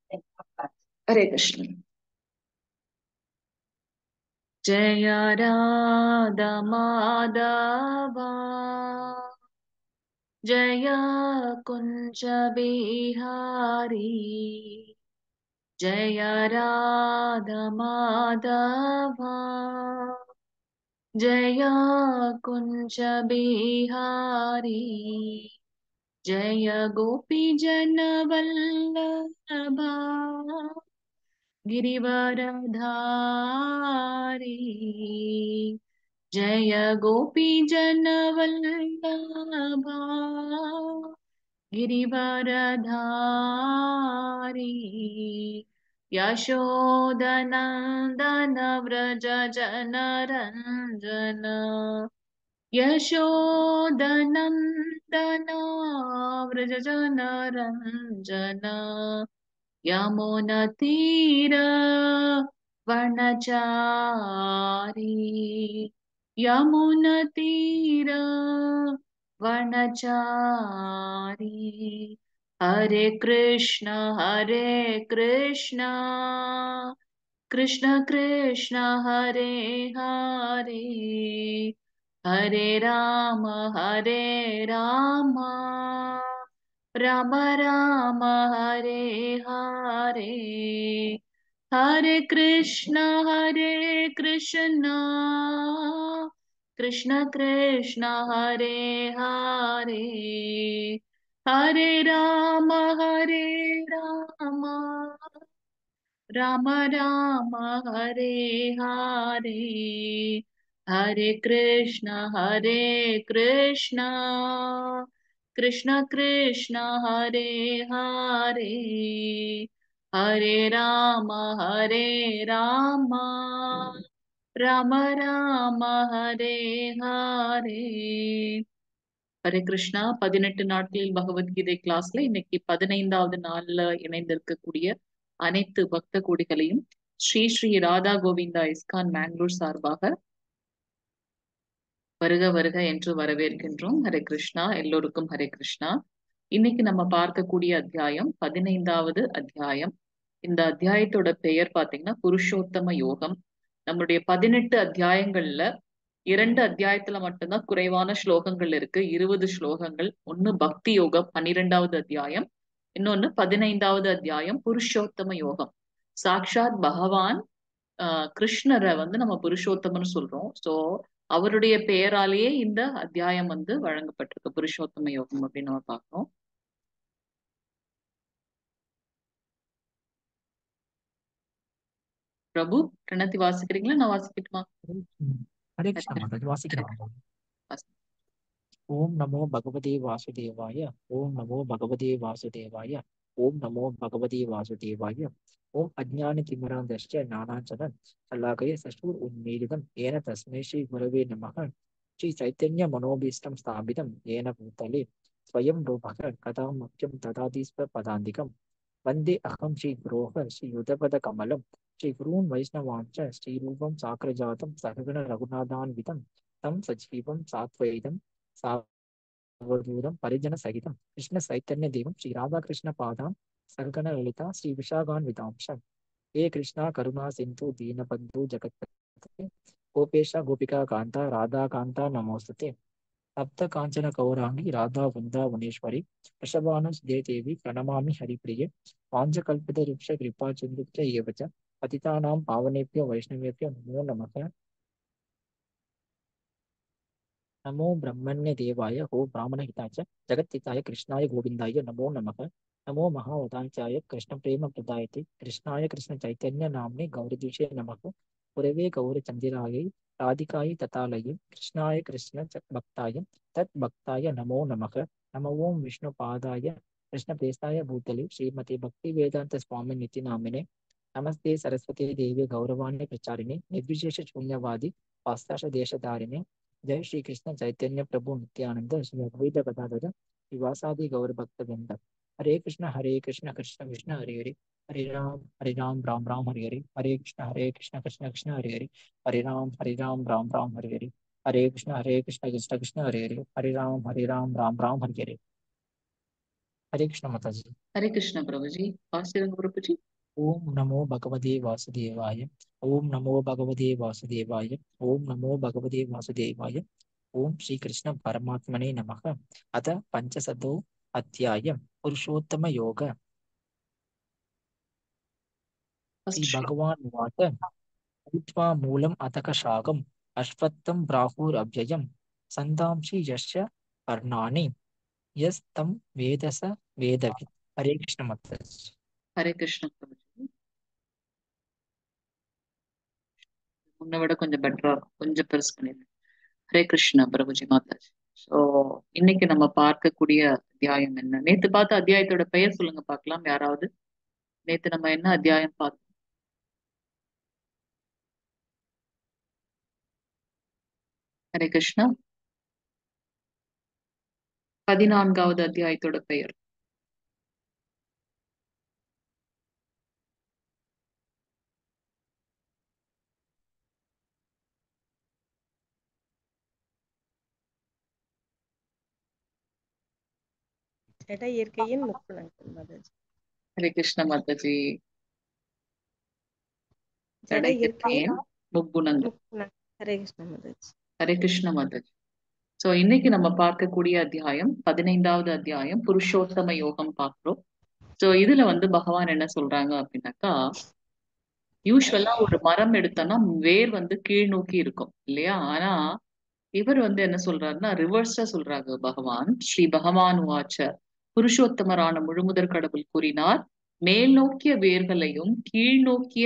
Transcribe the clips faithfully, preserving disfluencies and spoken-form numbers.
हरे कृष्ण। जय राधा माधवा, जय कुंज बिहारी, जय राधा माधवा, जय कुंज बिहारी, जय गोपी जन वल्लभा, गिरिवरधारी, जय गोपी जन वल्लभा, गिरिवरधारी, यशोदनन्दन व्रज जनरञ्जन, यशोदनन्दन व्रज जनरञ्जन, यमुनतीर वनचारी, यमुनतीर वनचारी, हरे कृष्ण हरे कृष्ण, कृष्ण कृष्ण हरे हरे, हरे राम हरे राम, राम राम हरे हरे, हरे कृष्ण हरे कृष्ण, कृष्ण कृष्ण हरे हरे, हरे राम हरे राम, राम राम हरे हरे, हरे कृष्ण हरे कृष्ण, कृष्ण कृष्ण हरे हरे, हरे राम हरे राम, राम राम हरे हरे. ஹரே கிருஷ்ணா. பதினெட்டு நாட்களில் பகவத்கீதை கிளாஸ்ல இன்னைக்கு பதினைந்தாவது நாள்ல இணைந்திருக்கக்கூடிய அனைத்து பக்த கோடிகளையும் ஸ்ரீ ஸ்ரீ ராதா கோவிந்தா இஸ்கான் மேங்களூர் சார்பாக வருக வருக என்று வரவேற்கின்றோம். ஹரே கிருஷ்ணா. எல்லோருக்கும் ஹரே கிருஷ்ணா. இன்னைக்கு நம்ம பார்க்கக்கூடிய அத்தியாயம் பதினைந்தாவது அத்தியாயம். இந்த அத்தியாயத்தோட பெயர் பாத்தீங்கன்னா புருஷோத்தம யோகம். நம்மளுடைய பதினெட்டு அத்தியாயங்கள்ல இரண்டு அத்தியாயத்துல மட்டும்தான் குறைவான ஸ்லோகங்கள் இருக்கு, இருபது ஸ்லோகங்கள். ஒன்னு பக்தி யோகம் பன்னிரெண்டாவது அத்தியாயம், இன்னொன்னு பதினைந்தாவது அத்தியாயம் புருஷோத்தம யோகம். சாக்ஷாத் பகவான் ஆஹ் கிருஷ்ணரை வந்து நம்ம புருஷோத்தமன்னு சொல்றோம். சோ அவருடைய பெயராலேயே இந்த அத்தியாயம் வந்து வழங்கப்பட்டிருக்கு, புருஷோத்தம யோகம் அப்படின்னு நம்ம பார்க்கிறோம். பிரபு பிரணத்தி வாசிக்கிறீங்களா, நான் வாசிக்கட்டுமா? हरे कृष्ण महाराज वासिक ओम नमो भगवते वासुदेवाय। ओम नमो भगवते वासुदेवाय। ओम नमो भगवते वासुदेवाय। ओम अज्ञानतिमिरान्धश्च ज्ञानाञ्जनं शलाकया चक्षुरुन्मीलितं येन तस्मै श्री गुरवे नमः। श्री चैतन्य मनोभीष्टं स्थापितं येन भूतले स्वयं रूपः कदा मह्यं ददाति स्वपदान्तिकं। वन्दे अहं श्रीगुरोः श्रीयुतपदकमलं श्रीगुरून् वैष्णवांश्च श्रीरूपं साग्रजातं सहगण रघुनाथान्वितं तं सजीवं सात्वैतं सावधूतं परिजन सहितं कृष्ण चैतन्य देवं श्री राधा कृष्ण पादां सहगण ललिता श्री विशाखान्वितांश। हे कृष्णा करुणा सिंधु दीनबंधु जगत्पते गोपेश गोपिका कांता राधा कांता नमोस्तुते। सप्त कांचन कौरांगी राधा वृंदावनेश्वरी वृषभानुसुते देवी प्रणमामि हरिप्रिये। वाञ्छकल्पितरुक्ष कृपा चन्द्रुक्ष एव च पतितानां पावनेभ्यो वैष्णवेभ्यो नमो नमः। नमो ब्रह्मण्य देवाय हो ब्राह्मणहिताय च जगत्हिताय कृष्णाय गोविन्दाय नमो नमः। नमो महावतांचाय कृष्ण प्रेम प्रदायते कृष्णाय कृष्ण चैतन्य नाम्ने गौरदीशे नमः। पुरवे गौरचंदिरायै राधिकायै तथालये कृष्णाय कृष्ण च भक्ताय तद्भक्ताय नमो नमः। नमो ओं विष्णुपादाय कृष्णप्रेष्ठाय भूतले श्रीमते भक्तिवेदांत स्वामी नित्य नामिने नमस्ते सरस्वती देवी गौरवाण्य प्रचारिणे निर्विशेष शून्यवादी पाश्चात्य देशधारिणे। जय श्री कृष्ण चैतन्य प्रभु नित्यानंद श्री अद्वैत गदाधर श्रीवासादि गौर भक्त वृंद। हरे कृष्ण हरे कृष्ण कृष्ण कृष्ण हरे हरे हरे राम हरे राम राम राम हरे हरे हरे कृष्ण हरे कृष्ण कृष्ण कृष्ण हरे हरे हरे राम हरे राम राम राम हरे हरे हरे कृष्ण हरे कृष्ण कृष्ण कृष्ण हरे हरे हरे राम हरे राम राम राम हरे हरे। हरे कृष्ण माता जी। हरे कृष्ण प्रभु जी। वासुदेव प्रभु जी। ओम नमो भगवते वासुदेवाय। ओम नमो भगवते वासुदेवाय। ओम नमो भगवते वासुदेवाय। ओम श्री कृष्ण परमात्मने नमः। अथ पंचशतो अध्याय पुरुषोत्तम योग। श्री फर्स्ट श्लोक। भगवान उवाच ऊत्वा मूलम् अथक शाकम् अश्वत्थं प्राहुरव्ययम् संतांसि यस्य पर्णानि यस्तं वेद स वेदवित्। हरे कृष्ण माता जी। हरे कृष्ण प्रभु जी। முன்ன விட கொஞ்சம் பெட்டரா இருக்கும், கொஞ்சம் பெருசு பண்ணிருக்கேன். ஹரே கிருஷ்ணா பிரபுஜி மாதாஜி. ஸோ இன்னைக்கு நம்ம பார்க்கக்கூடிய அத்தியாயம் என்ன? நேத்து பார்த்த அத்தியாயத்தோட பெயர் சொல்லுங்க பார்க்கலாம் யாராவது. நேத்து நம்ம என்ன அத்தியாயம் பார்த்தோம்? ஹரே கிருஷ்ணா. பதினான்காவது அத்தியாயத்தோட பெயர். ஜட இயற்கையின் முக்குணங்கள் மாதாஜி. ஹரே கிருஷ்ண மாதாஜி. ஜட ஜட இயற்கையின் இயற்கையின் முக்குணங்கள். முக்குணங்கள். ஹரே கிருஷ்ண மாதாஜி. ஹரே கிருஷ்ண மாதாஜி. சோ இன்னைக்கு நம்ம பார்க்கக்கூடிய அத்தியாயம் பதினைந்தாவது அத்தியாயம் புருஷோத்தம யோகம் பார்க்கிறோம். சோ இதுல வந்து பகவான் என்ன சொல்றாங்க அப்படின்னாக்கா, யூஸ்வலா ஒரு மரம் எடுத்தோம்னா வேர் வந்து கீழ் நோக்கி இருக்கும் இல்லையா? ஆனா இவர் வந்து என்ன சொல்றாருன்னா ரிவர்ஸா சொல்றாங்க பகவான். ஸ்ரீ பகவான் வாச்ச, புருஷோத்தமரான முழுமுதற் கடவுள் கூறினார், மேல் நோக்கிய வேர்களையும் கீழ் நோக்கிய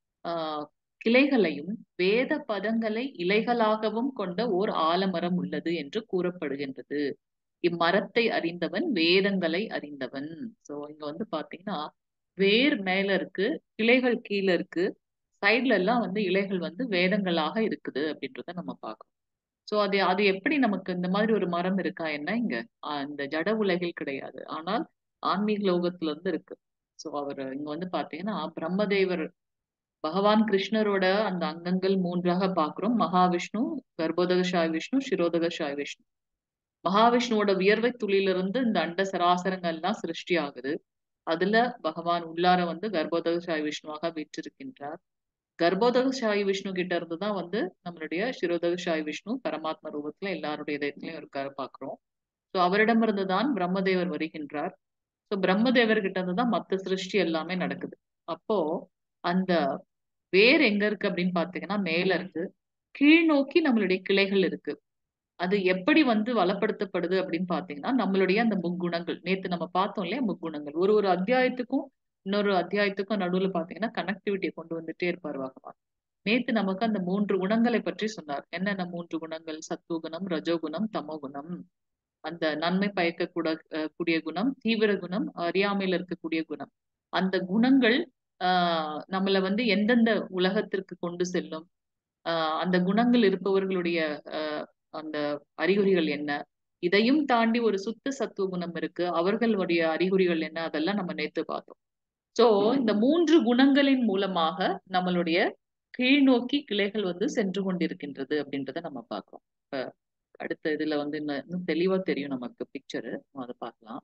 ஆஹ் கிளைகளையும் வேத பதங்களை இலைகளாகவும் கொண்ட ஓர் ஆலமரம் உள்ளது என்று கூறப்படுகின்றது. இம்மரத்தை அறிந்தவன் வேதங்களை அறிந்தவன். சோ இங்க வந்து பாத்தீங்கன்னா வேர் மேல இருக்கு, கிளைகள் கீழே இருக்கு, சைட்ல எல்லாம் வந்து இலைகள் வந்து வேதங்களாக இருக்குது அப்படின்றத நம்ம பார்க்கணும். சோ அது அது எப்படி நமக்கு இந்த மாதிரி ஒரு மரம் இருக்கா என்ன இங்க? ஆஹ் இந்த ஜட உலகில் கிடையாது, ஆனால் ஆன்மீக லோகத்துல இருந்து இருக்கு. சோ அவர் இங்க வந்து பாத்தீங்கன்னா பிரம்மதேவர் பகவான் கிருஷ்ணரோட அந்த அங்கங்கள் மூன்றாக பார்க்கிறோம். மகாவிஷ்ணு, கர்ப்போதகசாய் விஷ்ணு, சிரோதகசாய் விஷ்ணு. மகாவிஷ்ணுவோட வியர்வை துளியிலிருந்து இந்த அண்ட சராசரங்கள் எல்லாம் சிருஷ்டி ஆகுது. அதுல பகவான் உள்ளார வந்து கர்ப்போதகசாய் விஷ்ணுவாக வீற்றிருக்கின்றார். கர்ப்போதகசாயி விஷ்ணு கிட்ட இருந்துதான் வந்து நம்மளுடைய சிரோதகசாயி விஷ்ணு பரமாத்ம ரூபத்துல எல்லாருடைய இதயத்திலையும் இருக்காரு பாக்குறோம். சோ அவரிடமிருந்து தான் பிரம்மதேவர் வருகின்றார். சோ பிரம்மதேவர் கிட்ட இருந்து தான் மத்த சிருஷ்டி எல்லாமே நடக்குது. அப்போ அந்த வேர் எங்க இருக்கு அப்படின்னு பாத்தீங்கன்னா மேல இருக்கு, கீழ் நோக்கி நம்மளுடைய கிளைகள் இருக்கு. அது எப்படி வந்து வளப்படுத்தப்படுது அப்படின்னு பாத்தீங்கன்னா நம்மளுடைய அந்த முக்குணங்கள், நேத்து நம்ம பார்த்தோம் இல்லையா முக்குணங்கள், ஒரு ஒரு அத்தியாயத்துக்கும் இன்னொரு அத்தியாயத்துக்கும் நடுவுல பாத்தீங்கன்னா கனெக்டிவிட்டியை கொண்டு வந்துட்டே இருப்பார் பகவான். நேத்து நமக்கு அந்த மூன்று குணங்களை பற்றி சொன்னார். என்னென்ன மூன்று குணங்கள்? சத்துவகுணம், ரஜோகுணம், தமோகுணம். அந்த நன்மை பயக்க கூட அஹ் கூடிய குணம், தீவிர குணம், அறியாமையில இருக்கக்கூடிய குணம். அந்த குணங்கள் ஆஹ் நம்மள வந்து எந்தெந்த உலகத்திற்கு கொண்டு செல்லும், ஆஹ் அந்த குணங்கள் இருப்பவர்களுடைய ஆஹ் அந்த அறிகுறிகள் என்ன, இதையும் தாண்டி ஒரு சுத்த சத்துவ குணம் இருக்கு, அவர்களுடைய அறிகுறிகள் என்ன, அதெல்லாம் நம்ம நேத்து பார்த்தோம். சோ இந்த மூன்று குணங்களின் மூலமாக நம்மளுடைய கீழ் நோக்கி கிளைகள் வந்து சென்று கொண்டிருக்கின்றது அப்படின்றத நம்ம பார்க்கிறோம். இப்ப அடுத்த இதுல வந்து இன்னும் இன்னும் தெளிவா தெரியும் நமக்கு பிக்சரு, அதை பார்க்கலாம்.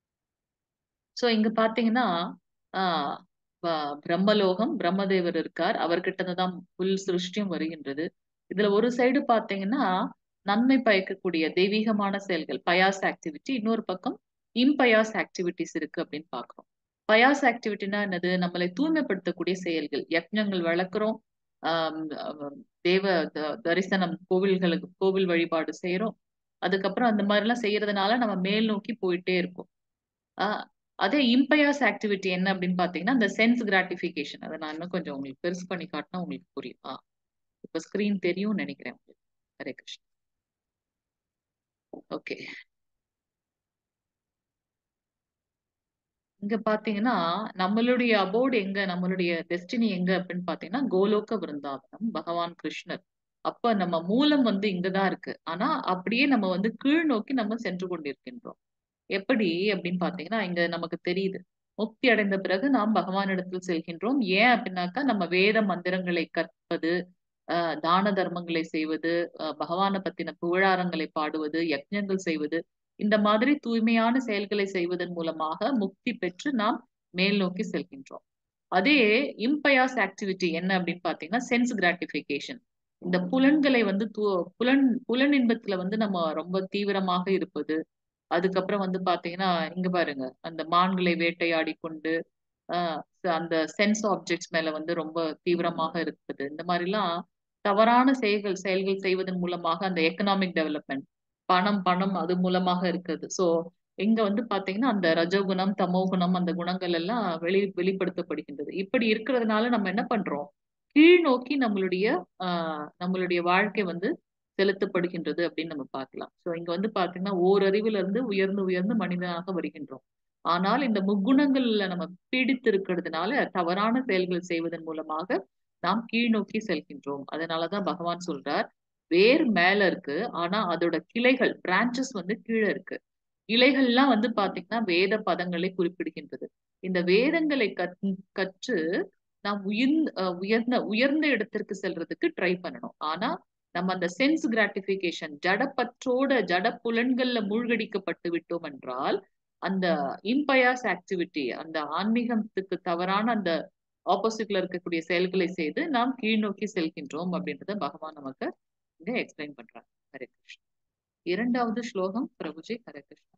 சோ இங்க பாத்தீங்கன்னா ஆஹ் ப- பிரம்மலோகம், பிரம்மதேவர் இருக்கார், அவர்கிட்ட இருந்துதான் புல் சிருஷ்டியும் வருகின்றது. இதுல ஒரு சைடு பாத்தீங்கன்னா நன்மை பயக்கக்கூடிய தெய்வீகமான செயல்கள், பயாஸ் ஆக்டிவிட்டி, இன்னொரு பக்கம் இம்பயாஸ் ஆக்டிவிட்டிஸ் இருக்கு அப்படின்னு பாக்குறோம். பயாஸ் ஆக்டிவிட்டினா என்னது? நம்மளை தூய்மைப்படுத்தக்கூடிய செயல்கள், யக்ஞங்கள் வளர்க்குறோம், ஆஹ் அஹ் தேவ த- தரிசனம், கோவில்களுக்கு கோவில் வழிபாடு செய்யறோம். அதுக்கப்புறம் அந்த மாதிரி எல்லாம் செய்யறதுனால நம்ம மேல் நோக்கி போயிட்டே இருக்கோம். ஆஹ் அதே இம்பயாஸ் ஆக்டிவிட்டி என்ன அப்படின்னு பாத்தீங்கன்னா இந்த சென்ஸ் கிராட்டிபிகேஷன். அதை நான் இன்னும் கொஞ்சம் உங்களுக்கு பெருசு பண்ணி காட்டினா உங்களுக்கு புரியும். ஆஹ் இப்ப ஸ்கிரீன் தெரியும்னு நினைக்கிறேன் உங்களுக்கு. ஹரே கிருஷ்ணா. ஓகே, இங்க பாத்தீங்கன்னா நம்மளுடைய அபோர்டு எங்க, நம்மளுடைய டெஸ்டினி எங்க அப்படின்னு பாத்தீங்கன்னா கோலோக விருந்தாவனம், பகவான் கிருஷ்ணர். அப்ப நம்ம மூலம் வந்து இங்கதான் இருக்கு. ஆனா அப்படியே நம்ம வந்து கீழ் நோக்கி நம்ம சென்று கொண்டிருக்கின்றோம். எப்படி அப்படின்னு பாத்தீங்கன்னா இங்க நமக்கு தெரியுது, முக்தி அடைந்த பிறகு நாம் பகவானிடத்தில் செல்கின்றோம். ஏன் அப்படின்னாக்கா நம்ம வேத மந்திரங்களை கற்பது, ஆஹ் தான தர்மங்களை செய்வது, ஆஹ் பகவானை பத்தின புகழாரங்களை பாடுவது, யக்ஞங்கள் செய்வது, இந்த மாதிரி தூய்மையான செயல்களை செய்வதன் மூலமாக முக்தி பெற்று நாம் மேல் நோக்கி செல்கின்றோம். அதே இம்பயாஸ் ஆக்டிவிட்டி என்ன அப்படின்னு பாத்தீங்கன்னா சென்ஸ் கிராட்டிபிகேஷன். இந்த புலன்களை வந்து தூ புலன் புலன் இன்பத்துல வந்து நம்ம ரொம்ப தீவிரமாக இருப்பது. அதுக்கப்புறம் வந்து பாத்தீங்கன்னா இங்க பாருங்க, அந்த மான்களை வேட்டையாடி கொண்டு ஆஹ் அந்த சென்ஸ் ஆப்ஜெக்ட்ஸ் மேல வந்து ரொம்ப தீவிரமாக இருக்குது. இந்த மாதிரிலாம் தவறான செயல்கள் செயல்கள் செய்வதன் மூலமாக அந்த எக்கனாமிக் டெவலப்மெண்ட், பணம் பணம் அது மூலமாக இருக்குது. சோ இங்க வந்து பாத்தீங்கன்னா அந்த ரஜோகுணம் தமோகுணம் அந்த குணங்கள் எல்லாம் வெளி வெளிப்படுத்தப்படுகின்றது. இப்படி இருக்கிறதுனால நம்ம என்ன பண்றோம், கீழ் நோக்கி நம்மளுடைய ஆஹ் நம்மளுடைய வாழ்க்கை வந்து செலுத்தப்படுகின்றது அப்படின்னு நம்ம பார்க்கலாம். சோ இங்க வந்து பாத்தீங்கன்னா ஓரறிவுல இருந்து உயர்ந்து உயர்ந்து மனிதனாக வருகின்றோம். ஆனால் இந்த முக்குணங்கள்ல நம்ம பீடித்து இருக்கிறதுனால தவறான செயல்கள் செய்வதன் மூலமாக நாம் கீழ் நோக்கி செல்கின்றோம். அதனாலதான் பகவான் சொல்றார், வேர் மேல இருக்கு ஆனா அதோட கிளைகள் பிரான்ச்சஸ் வந்து கீழே இருக்கு. இலைகள்லாம் வந்து பாத்தீங்கன்னா வேத பதங்களை குறிப்பிடுகின்றது. இந்த வேதங்களை கற் கற்று நாம் உயர்ந்த உயர்ந்த உயர்ந்த இடத்திற்கு செல்றதுக்கு ட்ரை பண்ணணும். ஆனா நம்ம அந்த சென்ஸ் கிராட்டிபிகேஷன் ஜடப்பற்றோட ஜட புலன்கள்ல மூழ்கடிக்கப்பட்டு விட்டோம் என்றால் அந்த இம்பயாஸ் ஆக்டிவிட்டி, அந்த ஆன்மீகத்துக்கு தவறான அந்த ஆப்போசிட்ல இருக்கக்கூடிய செயல்களை செய்து நாம் கீழ் நோக்கி செல்கின்றோம் அப்படின்றத பகவான் நமக்கு இங்க எக்ஸ்பிளைன் பண்றாங்க. ஹரே கிருஷ்ணா. இரண்டாவது ஸ்லோகம் பிரபுஜி. ஹரே கிருஷ்ணா.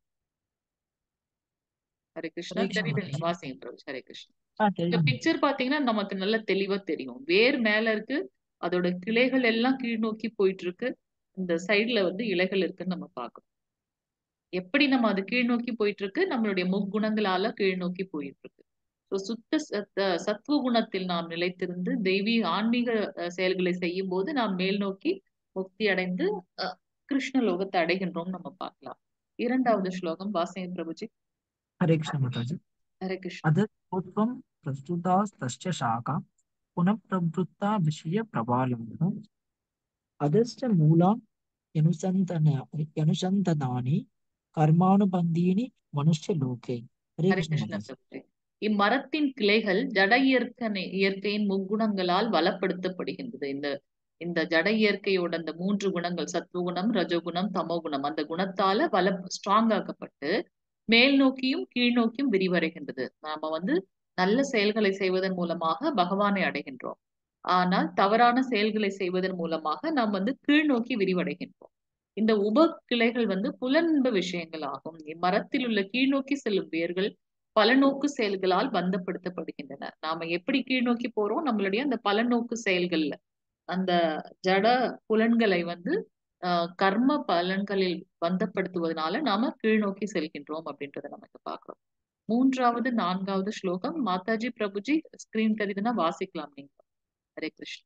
ஹரே கிருஷ்ணா. ஹரே கிருஷ்ண தெரியுது மாதாஜி. வாசிங்க பிரபுஜி. ஹரே கிருஷ்ணா. ஆ இந்த தெரியும். பிக்சர் பாத்தீங்கன்னா நமக்கு நல்ல தெளிவா தெரியும். வேர் மேல இருக்கு, அதோட கிளைகள் எல்லாம் கீழ் நோக்கி போயிட்டு இருக்கு, இந்த சைடுல வந்து இலைகள் இருக்குன்னு நம்ம பார்க்கணும். எப்படி நம்ம அது கீழ் நோக்கி போயிட்டு இருக்கு, நம்மளுடைய முக்குணங்களால கீழ் நோக்கி போயிட்டு இருக்கு. சுத்த சத்த சத்துவ குணத்தில் நாம் நிலைத்திருந்து தெய்வீக ஆன்மீக அஹ், செயல்களை செய்யும் போது நாம் மேல் நோக்கி முக்தி அடைந்து அஹ், கிருஷ்ண லோகத்தை அடைகின்றோம் நம்ம பார்க்கலாம். இரண்டாவது ஸ்லோகம் வாசிங்க பிரபுஜி. हरे कृष्ण माताजी। ஹரே கிருஷ்ணா. अधत्वं प्रस्तुतास्तश्च शाखा पुनः प्रवृत्ता विषय प्रबालम् अधश्च मूला यनुसन्तन यनुसन्तनानि कर्मानुबन्धीनि मनुष्य लोके। हरे ஹரே कृष्ण கிருஷ்ண माताजी। பிரபுஜி. இம்மரத்தின் கிளைகள் ஜட இயற்கை இயற்கையின் முக்குணங்களால் வளப்படுத்தப்படுகின்றது. இந்த இந்த ஜட இயற்கையோட அந்த மூன்று குணங்கள் சத்துவகுணம் ரஜோகுணம் தமோகுணம் அந்த குணத்தால வள ஸ்ட்ராங் ஆக்கப்பட்டு மேல் நோக்கியும் கீழ் நோக்கியும் விரிவடைகின்றது. நாம வந்து நல்ல செயல்களை செய்வதன் மூலமாக பகவானை அடைகின்றோம். ஆனால் தவறான செயல்களை செய்வதன் மூலமாக நாம் வந்து கீழ் நோக்கி விரிவடைகின்றோம். இந்த உப கிளைகள் வந்து புலன்ப விஷயங்கள் ஆகும். இம்மரத்தில் உள்ள கீழ் நோக்கி செல்லும் வேர்கள் பல நோக்கு செயல்களால் பந்தப்படுத்தப்படுகின்றன. நாம எப்படி கீழ் நோக்கி போறோம், நம்மளுடைய அந்த பல நோக்கு செயல்கள்ல அந்த ஜட புலன்களை வந்து ஆஹ் கர்ம பலன்களில் பந்தப்படுத்துவதனால நாம கீழ் நோக்கி செல்கின்றோம் அப்படின்றத நமக்கு பார்க்கிறோம். மூன்றாவது நான்காவது ஸ்லோகம் மாதாஜி பிரபுஜி ஸ்கிரீன் தெரியுதுன்னா வாசிக்கலாம் நீங்க. ஹரே கிருஷ்ணா.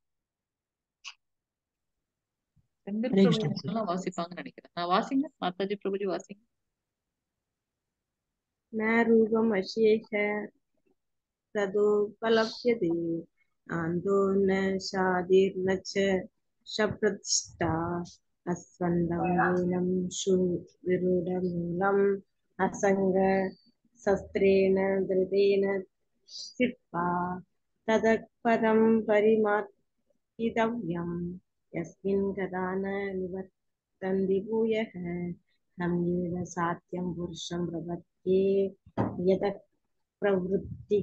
செந்தில் हरे பிரபு कृष्ण माताजी। எல்லாம் வாசிப்பாங்கன்னு நினைக்கிறேன். நான் வாசிங்க மாதாஜி பிரபுஜி வாசிங்க. न रूपमशेष तदुपलभ्यते आन्दो न शादिर्न च शप्रतिष्ठा अस्वन्दं नीलं शूविरुडमूलम् असङ्ग शस्त्रेण धृतेन स्थित्वा ततः पदं परिमार्जितव्यं यस्मिन् गता न निवर्तन्ति भूयः तं एव सात्यं पुरुषं प्रपद्ये यतः प्रवृत्ति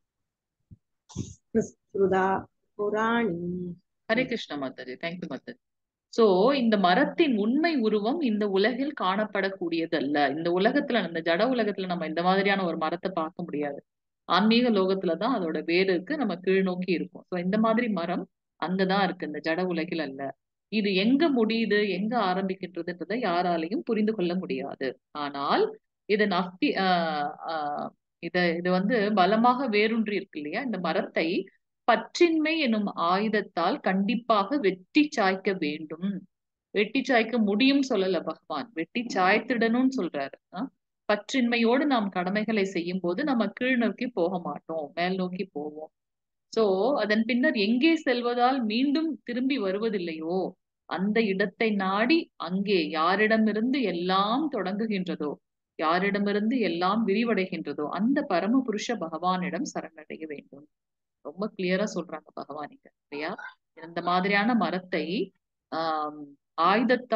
प्रस्फुदा पुराणी। ஹரே கிருஷ்ணா மாதாஜி. தேங்க்யூ மாதாஜி. சோ இந்த மரத்தின் உண்மை உருவம் இந்த உலகில் காணப்படக்கூடியதல்ல. இந்த உலகத்துல இந்த ஜட உலகத்துல நம்ம இந்த மாதிரியான ஒரு மரத்தை பார்க்க முடியாது. ஆன்மீக லோகத்துலதான் அதோட வேர் இருக்கு, நம்ம கீழ் நோக்கி இருக்கும். சோ இந்த மாதிரி மரம் அங்கதான் இருக்கு, இந்த ஜட உலகில் அல்ல. இது எங்க முடியுது எங்க ஆரம்பிக்கின்றதுன்றதை யாராலையும் புரிந்து கொள்ள முடியாது. ஆனால் இது நப்தி ஆஹ் ஆஹ் இத இது வந்து பலமாக வேரூன்றி இருக்கு இல்லையா, இந்த மரத்தை பற்றின்மை எனும் ஆயுதத்தால் கண்டிப்பாக வெட்டி சாய்க்க வேண்டும். வெட்டி சாய்க்க முடியும் சொல்லல பகவான், வெட்டி சாய்த்திடணும்னு சொல்றாரு. ஆஹ் பற்றின்மையோடு நாம் கடமைகளை செய்யும் போது நம்ம கீழ் நோக்கி போக மாட்டோம், மேல் நோக்கி போவோம். சோ அதன் பின்னர் எங்கே செல்வதால் மீண்டும் திரும்பி வருவதில்லையோ அந்த இடத்தை நாடி அங்கே யாரிடமிருந்து எல்லாம் தொடங்குகின்றதோ யாரிடமிருந்து எல்லாம் விரிவடைகின்றதோ அந்த பரம புருஷ பகவானிடம் சரணடைய வேண்டும். ரொம்ப கிளியரா சொல்றாங்க பகவான் இங்க இல்லையா. இந்த மாதிரியான மரத்தை ஆஹ் ஆயுதத்தால்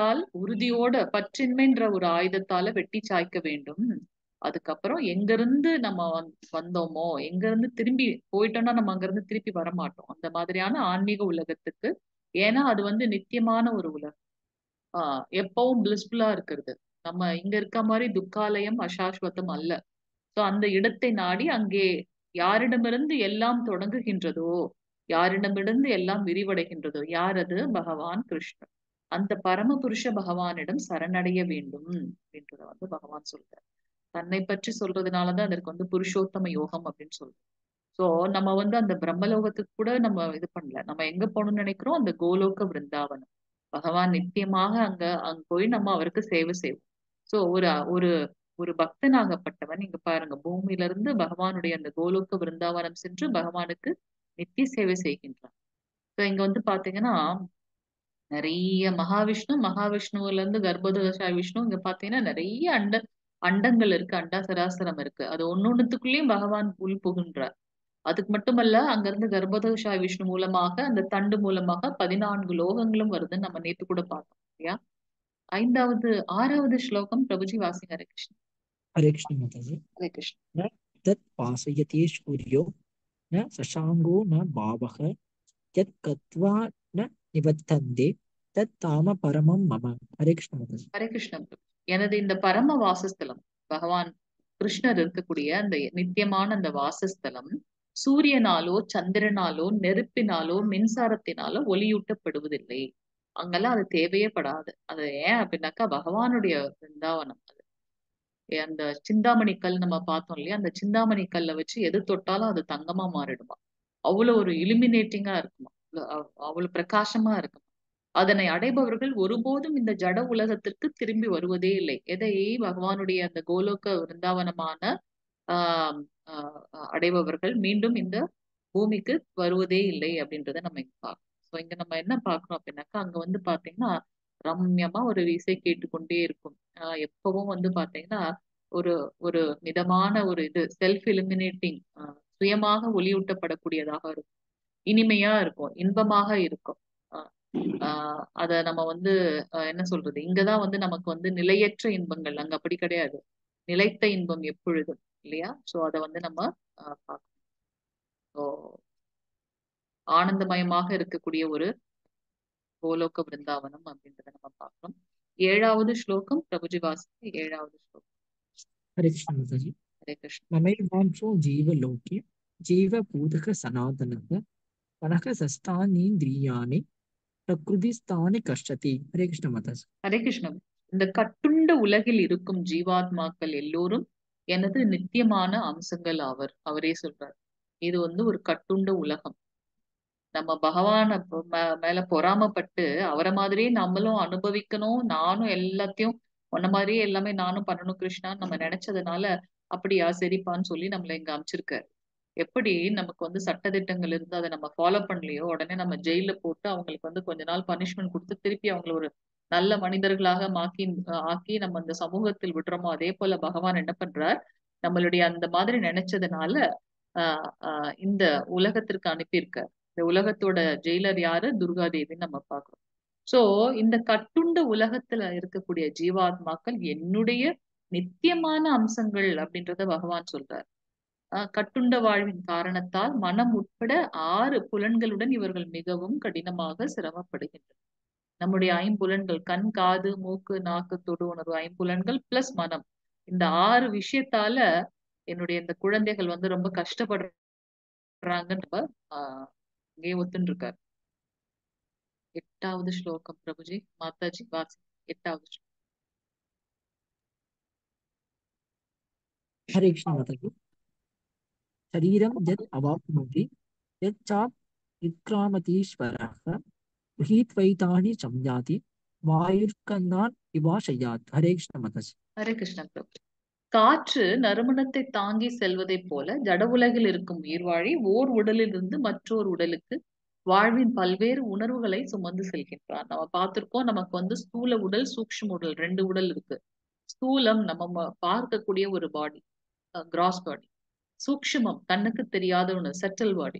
உறுதியோட பற்றின்மைன்ற ஒரு ஆயுதத்தால வெட்டி சாய்க்க வேண்டும். அதுக்கப்புறம் எங்க இருந்து நம்ம வந்து- வந்தோமோ எங்க இருந்து திரும்பி போயிட்டோம்னா நம்ம அங்க இருந்து திருப்பி வர மாட்டோம். அந்த மாதிரியான ஆன்மீக உலகத்துக்கு, ஏன்னா அது வந்து நித்தியமான ஒரு உலகம். ஆஹ் எப்பவும் பிளிஸ்ஃபுல்லா இருக்கிறது. நம்ம இங்க இருக்க மாதிரி துக்காலயம் அசாஸ்வதம் அல்ல. சோ அந்த இடத்தை நாடி அங்கே யாரிடமிருந்து எல்லாம் தொடங்குகின்றதோ, யாரிடமிருந்து எல்லாம் விரிவடைகின்றதோ, யார் அது? பகவான் கிருஷ்ணர். அந்த பரமபுருஷ பகவானிடம் சரணடைய வேண்டும் அப்படின்றத வந்து பகவான் சொல்றார். தன்னை பற்றி சொல்றதுனாலதான் அதற்கு வந்து புருஷோத்தம யோகம் அப்படின்னு சொல்றோம். சோ நம்ம வந்து அந்த பிரம்மலோகத்துக்கு கூட நம்ம இது பண்ணல. நம்ம எங்க போகணும்னு நினைக்கிறோம்? அந்த கோலோக விருந்தாவனம். பகவான் நித்தியமாக அங்க அங்க போய் நம்ம அவருக்கு சேவை செய்வோம். சோ ஒரு ஒரு ஒரு பக்தனாகப்பட்டவன் இங்க பாருங்க, பூமியில இருந்து பகவானுடைய அந்த கோலோக விருந்தாவனம் சென்று பகவானுக்கு நித்திய சேவை செய்கின்றான். சோ இங்க வந்து பாத்தீங்கன்னா நிறைய மகாவிஷ்ணு, மகாவிஷ்ணுவுல இருந்து கர்ப்போதகசாய விஷ்ணு, இங்க பாத்தீங்கன்னா நிறைய அண்ட அண்டங்கள் இருக்கு, அண்டா சராசரம் இருக்கு. அது ஒன்னொன்னுத்துக்குள்ளேயும் பகவான் உள் புகுன்றார். அதுக்கு மட்டுமல்ல, அங்கிருந்து கர்ப்போதகசாய விஷ்ணு மூலமாக அந்த தண்டு மூலமாக பதினான்கு லோகங்களும் வருதுன்னு நம்ம நேத்து கூட பார்த்தோம் இல்லையா? ஐந்தாவது ஆறாவது ஸ்லோகம் பிரபுஜி வாசிங்க. ஹரே கிருஷ்ணா. हरे कृष्ण माताजी। ஹரே கிருஷ்ணா. न तत् पासयति सूर्यो न शशाङ्को न भावः यत् गत्वा न निबध्यन्ते तत् ताम परमं मम। हरे कृष्ण माताजी। ஹரே கிருஷ்ணா பிரபு. எனது இந்த பரம வாசஸ்தலம், பகவான் கிருஷ்ணர் இருக்கக்கூடிய அந்த நித்தியமான அந்த வாசஸ்தலம் சூரியனாலோ சந்திரனாலோ நெருப்பினாலோ மின்சாரத்தினாலோ ஒளியூட்டப்படுவதில்லை. அங்கெல்லாம் அது தேவையே படாது. அது ஏன் அப்படின்னாக்கா பகவானுடைய பிருந்தாவனம் அது. ஏ, அந்த சிந்தாமணி கல் நம்ம பார்த்தோம் இல்லையா? அந்த சிந்தாமணி கல்லை வச்சு எது தொட்டாலும் அது தங்கமா மாறிடுமா. அவ்வளவு ஒரு இலுமினேட்டிங்கா இருக்குமா, அவ்- அவ்வளவு பிரகாசமா இருக்கும். அதனை அடைபவர்கள் ஒருபோதும் இந்த ஜட உலகத்திற்கு திரும்பி வருவதே இல்லை. எதை? பகவானுடைய அந்த கோலோக விருந்தாவனமான ஆஹ் ஆஹ் அடைபவர்கள் மீண்டும் இந்த பூமிக்கு வருவதே இல்லை அப்படின்றத நம்ம இங்க பார்க்கணும். ஸோ இங்க நம்ம என்ன பார்க்கறோம் அப்படின்னாக்கா, அங்க வந்து பாத்தீங்கன்னா ரம்யமா ஒரு இசை கேட்டுக்கொண்டே இருக்கும். ஆஹ் எப்பவும் வந்து பாத்தீங்கன்னா ஒரு ஒரு மிதமான ஒரு இது செல்ஃப் இலுமினேட்டிங், சுயமாக ஒளியூட்டப்படக்கூடியதாக இருக்கும். இனிமையா இருக்கும், இன்பமாக இருக்கும். ஆஹ் ஆஹ் அத நம்ம வந்து ஆஹ் என்ன சொல்றது, இங்கதான் வந்து நமக்கு வந்து நிலையற்ற இன்பங்கள், அங்க அப்படி கிடையாது. நிலைத்த இன்பம் எப்பொழுதும் இல்லையா? சோ அத வந்து நம்ம ஆஹ் பார்க்கணும். So, ஆனந்தமயமாக இருக்கக்கூடிய ஒரு கோலோக பிருந்தாவனம் அப்படின்றத நம்ம பார்க்கணும். ஏழாவது ஸ்லோகம் பிரபுஜி வாசி. ஏழாவது ஸ்லோகம். हरे कृष्ण माताजी। ஹரே கிருஷ்ணா. ममैवांशो जीवलोके जीवभूतः सनातनः मनः सस्तानीन्द्रियाणि प्रकृतिस्थानि कष्टति। हरे कृष्ण माताजी। ஹரே கிருஷ்ணா. இந்த கட்டுண்ட உலகில் இருக்கும் ஜீவாத்மாக்கள் எல்லோரும் எனது நித்தியமான அம்சங்கள் ஆவர். அவரே சொல்றார். இது வந்து ஒரு கட்டுண்ட உலகம். நம்ம பகவான பொ- மே- மேல பொறாமப்பட்டு அவரை மாதிரியே நம்மளும் அனுபவிக்கணும், நானும் எல்லாத்தையும் உன்ன மாதிரியே எல்லாமே நானும் பண்ணணும் கிருஷ்ணான்னு நம்ம நினைச்சதுனால, அப்படியா சரிப்பான்னு சொல்லி நம்மள இங்க அனுப்பிச்சிருக்காரு. எப்படி நமக்கு வந்து சட்டதிட்டங்கள் இருந்து அதை நம்ம ஃபாலோ பண்ணலையோ உடனே நம்ம ஜெயில போட்டு அவங்களுக்கு வந்து கொஞ்ச நாள் பனிஷ்மெண்ட் கொடுத்து திருப்பி அவங்கள ஒரு நல்ல மனிதர்களாக மாக்கி ஆக்கி நம்ம இந்த சமூகத்தில் விடுறோமோ, அதே போல பகவான் என்ன பண்றார், நம்மளுடைய அந்த மாதிரி நினைச்சதுனால ஆஹ் ஆஹ் இந்த உலகத்திற்கு அனுப்பியிருக்கார். இந்த உலகத்தோட ஜெயிலர் யாரு? துர்காதேவின்னு நம்ம பார்க்கிறோம். சோ இந்த கட்டுண்ட உலகத்துல இருக்கக்கூடிய ஜீவாத்மாக்கள் என்னுடைய நித்தியமான அம்சங்கள் அப்படின்றத பகவான் சொல்றார். ஆஹ் கட்டுண்ட வாழ்வின் காரணத்தால் மனம் உட்பட ஆறு புலன்களுடன் இவர்கள் மிகவும் கடினமாக சிரமப்படுகின்றனர். நம்முடைய ஐம்புலன்கள், கண், காது, மூக்கு, நாக்கு, தொடு உணர்வு, ஐம்புலன்கள் பிளஸ் மனம், இந்த ஆறு விஷயத்தால என்னுடைய இந்த குழந்தைகள் வந்து ரொம்ப கஷ்டப்படுறாங்கன்னு ஆஹ் இங்கே ஒத்துன்னு இருக்காரு. எட்டாவது ஸ்லோகம் பிரபுஜி மாதாஜி வாசி. எட்டாவது ஸ்லோகம். हरे कृष्ण माताजी। शरीरं यत् अवाप्नोति यच्चाप् विक्रामतीश्वरः गृहीत्वैतानि संयाति वायुर्कन्दान् इवाशयात्। हरे कृष्ण माताजी। ஹரே கிருஷ்ணா பிரபு. காற்று நறுமணத்தை தாங்கி செல்வதைப் போல ஜட உலகில் இருக்கும் உயிர்வாழி ஓர் உடலிலிருந்து மற்றொரு உடலுக்கு வாழ்வின் பல்வேறு உணர்வுகளை சுமந்து செல்கின்றார். நம்ம பார்த்திருக்கோம், நமக்கு வந்து ஸ்தூல உடல், சூக்ஷ்ம உடல், ரெண்டு உடல் இருக்கு. ஸ்தூலம் நம்ம ம- பார்க்கக்கூடிய ஒரு பாடி, கிராஸ் பாடி. சூக்ஷ்மம் கண்ணுக்கு தெரியாத ஒண்ணு, செட்டில் பாடி.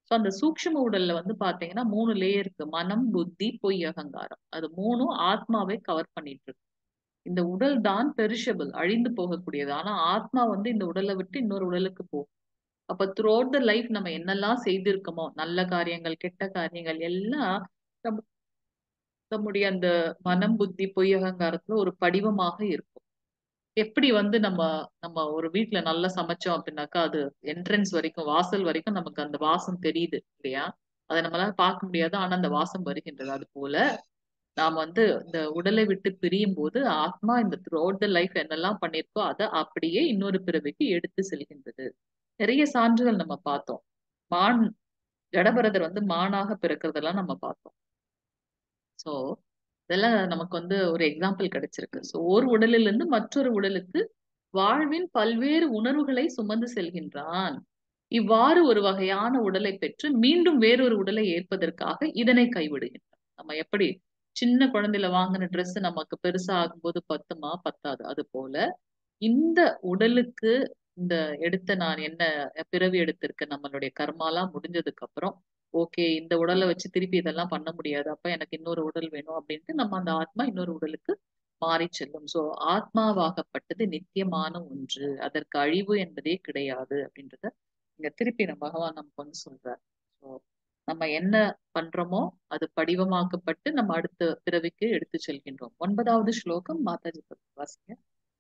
ஸோ அந்த சூக்ஷ்ம உடல்ல வந்து பாத்தீங்கன்னா மூணு லேயர் இருக்கு. மனம், புத்தி, பொய், அகங்காரம். அது மூணும் ஆத்மாவை கவர் பண்ணிட்டு இருக்கு. இந்த உடல் தான் பெரிஷபிள், அழிந்து போகக்கூடியது. ஆனா ஆத்மா வந்து இந்த உடலை விட்டு இன்னொரு உடலுக்கு போகும். அப்ப த்ரூ அவுட் த லைஃப் நம்ம என்னெல்லாம் செய்திருக்கோமோ, நல்ல காரியங்கள், கெட்ட காரியங்கள் எல்லாம் நம்ம நம்முடைய அந்த மனம், புத்தி, பொய், அகங்காரத்துல ஒரு படிவமாக இருக்கும். எப்படி வந்து நம்ம நம்ம ஒரு வீட்ல நல்லா சமைச்சோம் அப்படின்னாக்கா, அது என்ட்ரன்ஸ் வரைக்கும், வாசல் வரைக்கும் நமக்கு அந்த வாசம் தெரியுது இல்லையா? அத நம்மளால பார்க்க முடியாது. ஆனா அந்த வாசம் வருகின்றது. அதுபோல நாம் வந்து இந்த உடலை விட்டு பிரியும்போது, ஆத்மா இந்த த்ரூ அவுட் த லைஃப் என்னெல்லாம் பண்ணியிருக்கோ, அத அப்படியே இன்னொரு பிறவிக்கு எடுத்து செல்கின்றது. நிறைய சான்றுகள் நம்ம பார்த்தோம். மான் ஜடபரதர் வந்து மானாக பிறக்கிறதெல்லாம் நம்ம பார்த்தோம். சோ, இதெல்லாம் நமக்கு வந்து ஒரு எக்ஸாம்பிள் கிடைச்சிருக்கு. சோ, ஒரு உடலிலிருந்து மற்றொரு உடலுக்கு வாழ்வின் பல்வேறு உணர்வுகளை சுமந்து செல்கின்றான். இவ்வாறு ஒரு வகையான உடலை பெற்று மீண்டும் வேறொரு உடலை ஏற்பதற்காக இதனை கைவிடுகின்றான். நம்ம எப்படி சின்ன குழந்தையில வாங்கின ட்ரெஸ் நமக்கு பெருசா ஆகும்போது பத்துமா? பத்தாது. அது போல இந்த உடலுக்கு இந்த எடுத்த நான் என்ன பிறவி எடுத்திருக்கேன், நம்மளுடைய கர்மாலாம் முடிஞ்சதுக்கு அப்புறம், ஓகே இந்த உடலை வச்சு திருப்பி இதெல்லாம் பண்ண முடியாது. அப்ப எனக்கு இன்னொரு உடல் வேணும் அப்படின்ட்டு நம்ம அந்த ஆத்மா இன்னொரு உடலுக்கு மாறி செல்லும். சோ ஆத்மாவாகப்பட்டது நித்தியமான ஒன்று. அதற்கு அழிவு என்பதே கிடையாது அப்படின்றத இங்க திருப்பி நம்ம பகவான் நமக்கு வந்து சொல்றார். சோ நம்ம என்ன பண்றோமோ அது படிவமாக்கப்பட்டு நம்ம அடுத்த பிறவிக்கு எடுத்து செல்கின்றோம். ஒன்பதாவது ஸ்லோகம் மாதாஜி வாசிங்க.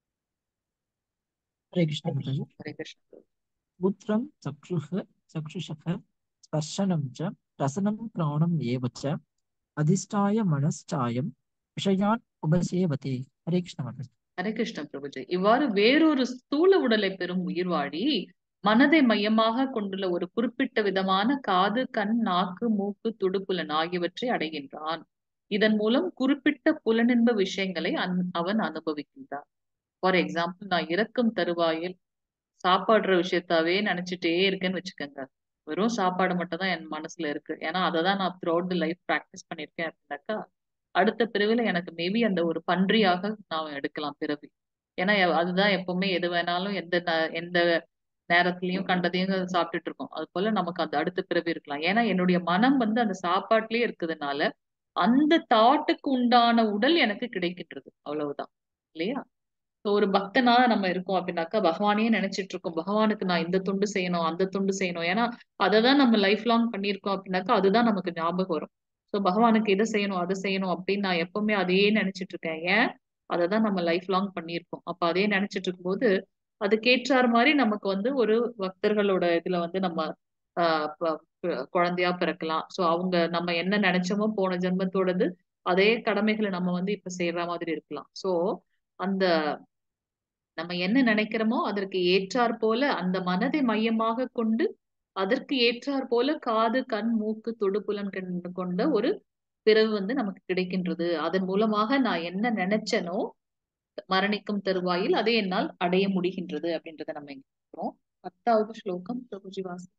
हरे कृष्ण माताजी। हरे कृष्ण। पुत्रं चक्षुः चक्षुषः स्पर्शनं च रसनं प्राणं एव च अधिष्ठाय मनश्चायं விஷயான் உபசேவதே। ஹரே கிருஷ்ண மாதாஜி। ஹரே கிருஷ்ண பிரபுஜி. இவ்வாறு வேறொரு ஸ்தூல உடலை பெறும் உயிர்வாழி மனதை மையமாக கொண்டுள்ள ஒரு குறிப்பிட்ட விதமான காது, கண், நாக்கு, மூக்கு, துடுப்புலன் ஆகியவற்றை அடைகின்றான். இதன் மூலம் குறிப்பிட்ட புலனின்ப விஷயங்களை அன்- அவன் அனுபவிக்கின்றான். ஃபார் எக்ஸாம்பிள், நான் இறக்கும் தருவாயில் சாப்பாடுற விஷயத்தாவே நினைச்சிட்டே இருக்கேன்னு வச்சுக்கோங்க. வெறும் சாப்பாடு மட்டும் தான் என் மனசுல இருக்கு. ஏன்னா அதை தான் நான் throughout the life practice பண்ணியிருக்கேன் அப்படின்னாக்கா, அடுத்த பிறவில எனக்கு மேபி அந்த ஒரு பன்றியாக நான் எடுக்கலாம் பிறவி. ஏன்னா எ- அதுதான் எப்பவுமே எது வேணாலும் எந்த ந- எந்த நேரத்திலயும் கண்டதையும் சாப்பிட்டுட்டு இருக்கோம். அது போல நமக்கு அந்த அடுத்த பிறவி இருக்கலாம். ஏன்னா என்னுடைய மனம் வந்து அந்த சாப்பாட்டுலயே இருக்குதுனால அந்த தாட்டுக்கு உண்டான உடல் எனக்கு கிடைக்கின்றது. அவ்வளவுதான் இல்லையா? So, ஒரு பக்தனா நம்ம இருக்கோம் அப்படின்னாக்கா பகவானையே நினைச்சிட்டு இருக்கோம். பகவானுக்கு நான் இந்த தொண்டு செய்யணும், அந்த தொண்டு செய்யணும். ஏன்னா அததான் நம்ம லைஃப் லாங் பண்ணியிருக்கோம் அப்படின்னாக்கா அதுதான் நமக்கு ஞாபகம் வரும். சோ பகவானுக்கு இதை செய்யணும், அதை செய்யணும் அப்படின்னு நான் எப்பவுமே அதையே நினைச்சிட்டு இருக்கேன். ஏன்? அததான் நம்ம லைஃப் லாங் பண்ணியிருக்கோம். அப்ப அதே நினைச்சிட்டு இருக்கும்போது அதுக்கேற்றார் மாதிரி நமக்கு வந்து ஒரு பக்தர்களோட இதுல வந்து நம்ம ஆஹ் ப- ப- குழந்தையா பிறக்கலாம். சோ அவங்க நம்ம என்ன நினைச்சோமோ போன ஜென்மத்தோடது அதே கடமைகளை நம்ம வந்து இப்ப செய்யற மாதிரி இருக்கலாம். சோ அந்த நம்ம என்ன நினைக்கிறோமோ அதற்கு ஏற்றாற் போல அந்த மனதை மையமாக கொண்டு அதற்கு ஏற்றாற் போல காது, கண், மூக்கு, தொடுபுலன் கண் கொண்ட ஒரு பிறவு வந்து நமக்கு கிடைக்கின்றது. அதன் மூலமாக நான் என்ன நினைச்சனோ மரணிக்கும் தருவாயில் அதை என்னால் அடைய முடிகின்றது அப்படின்றத நம்ம இங்க பார்க்கிறோம். பத்தாவது ஸ்லோகம் பிரபுஜி வாசி.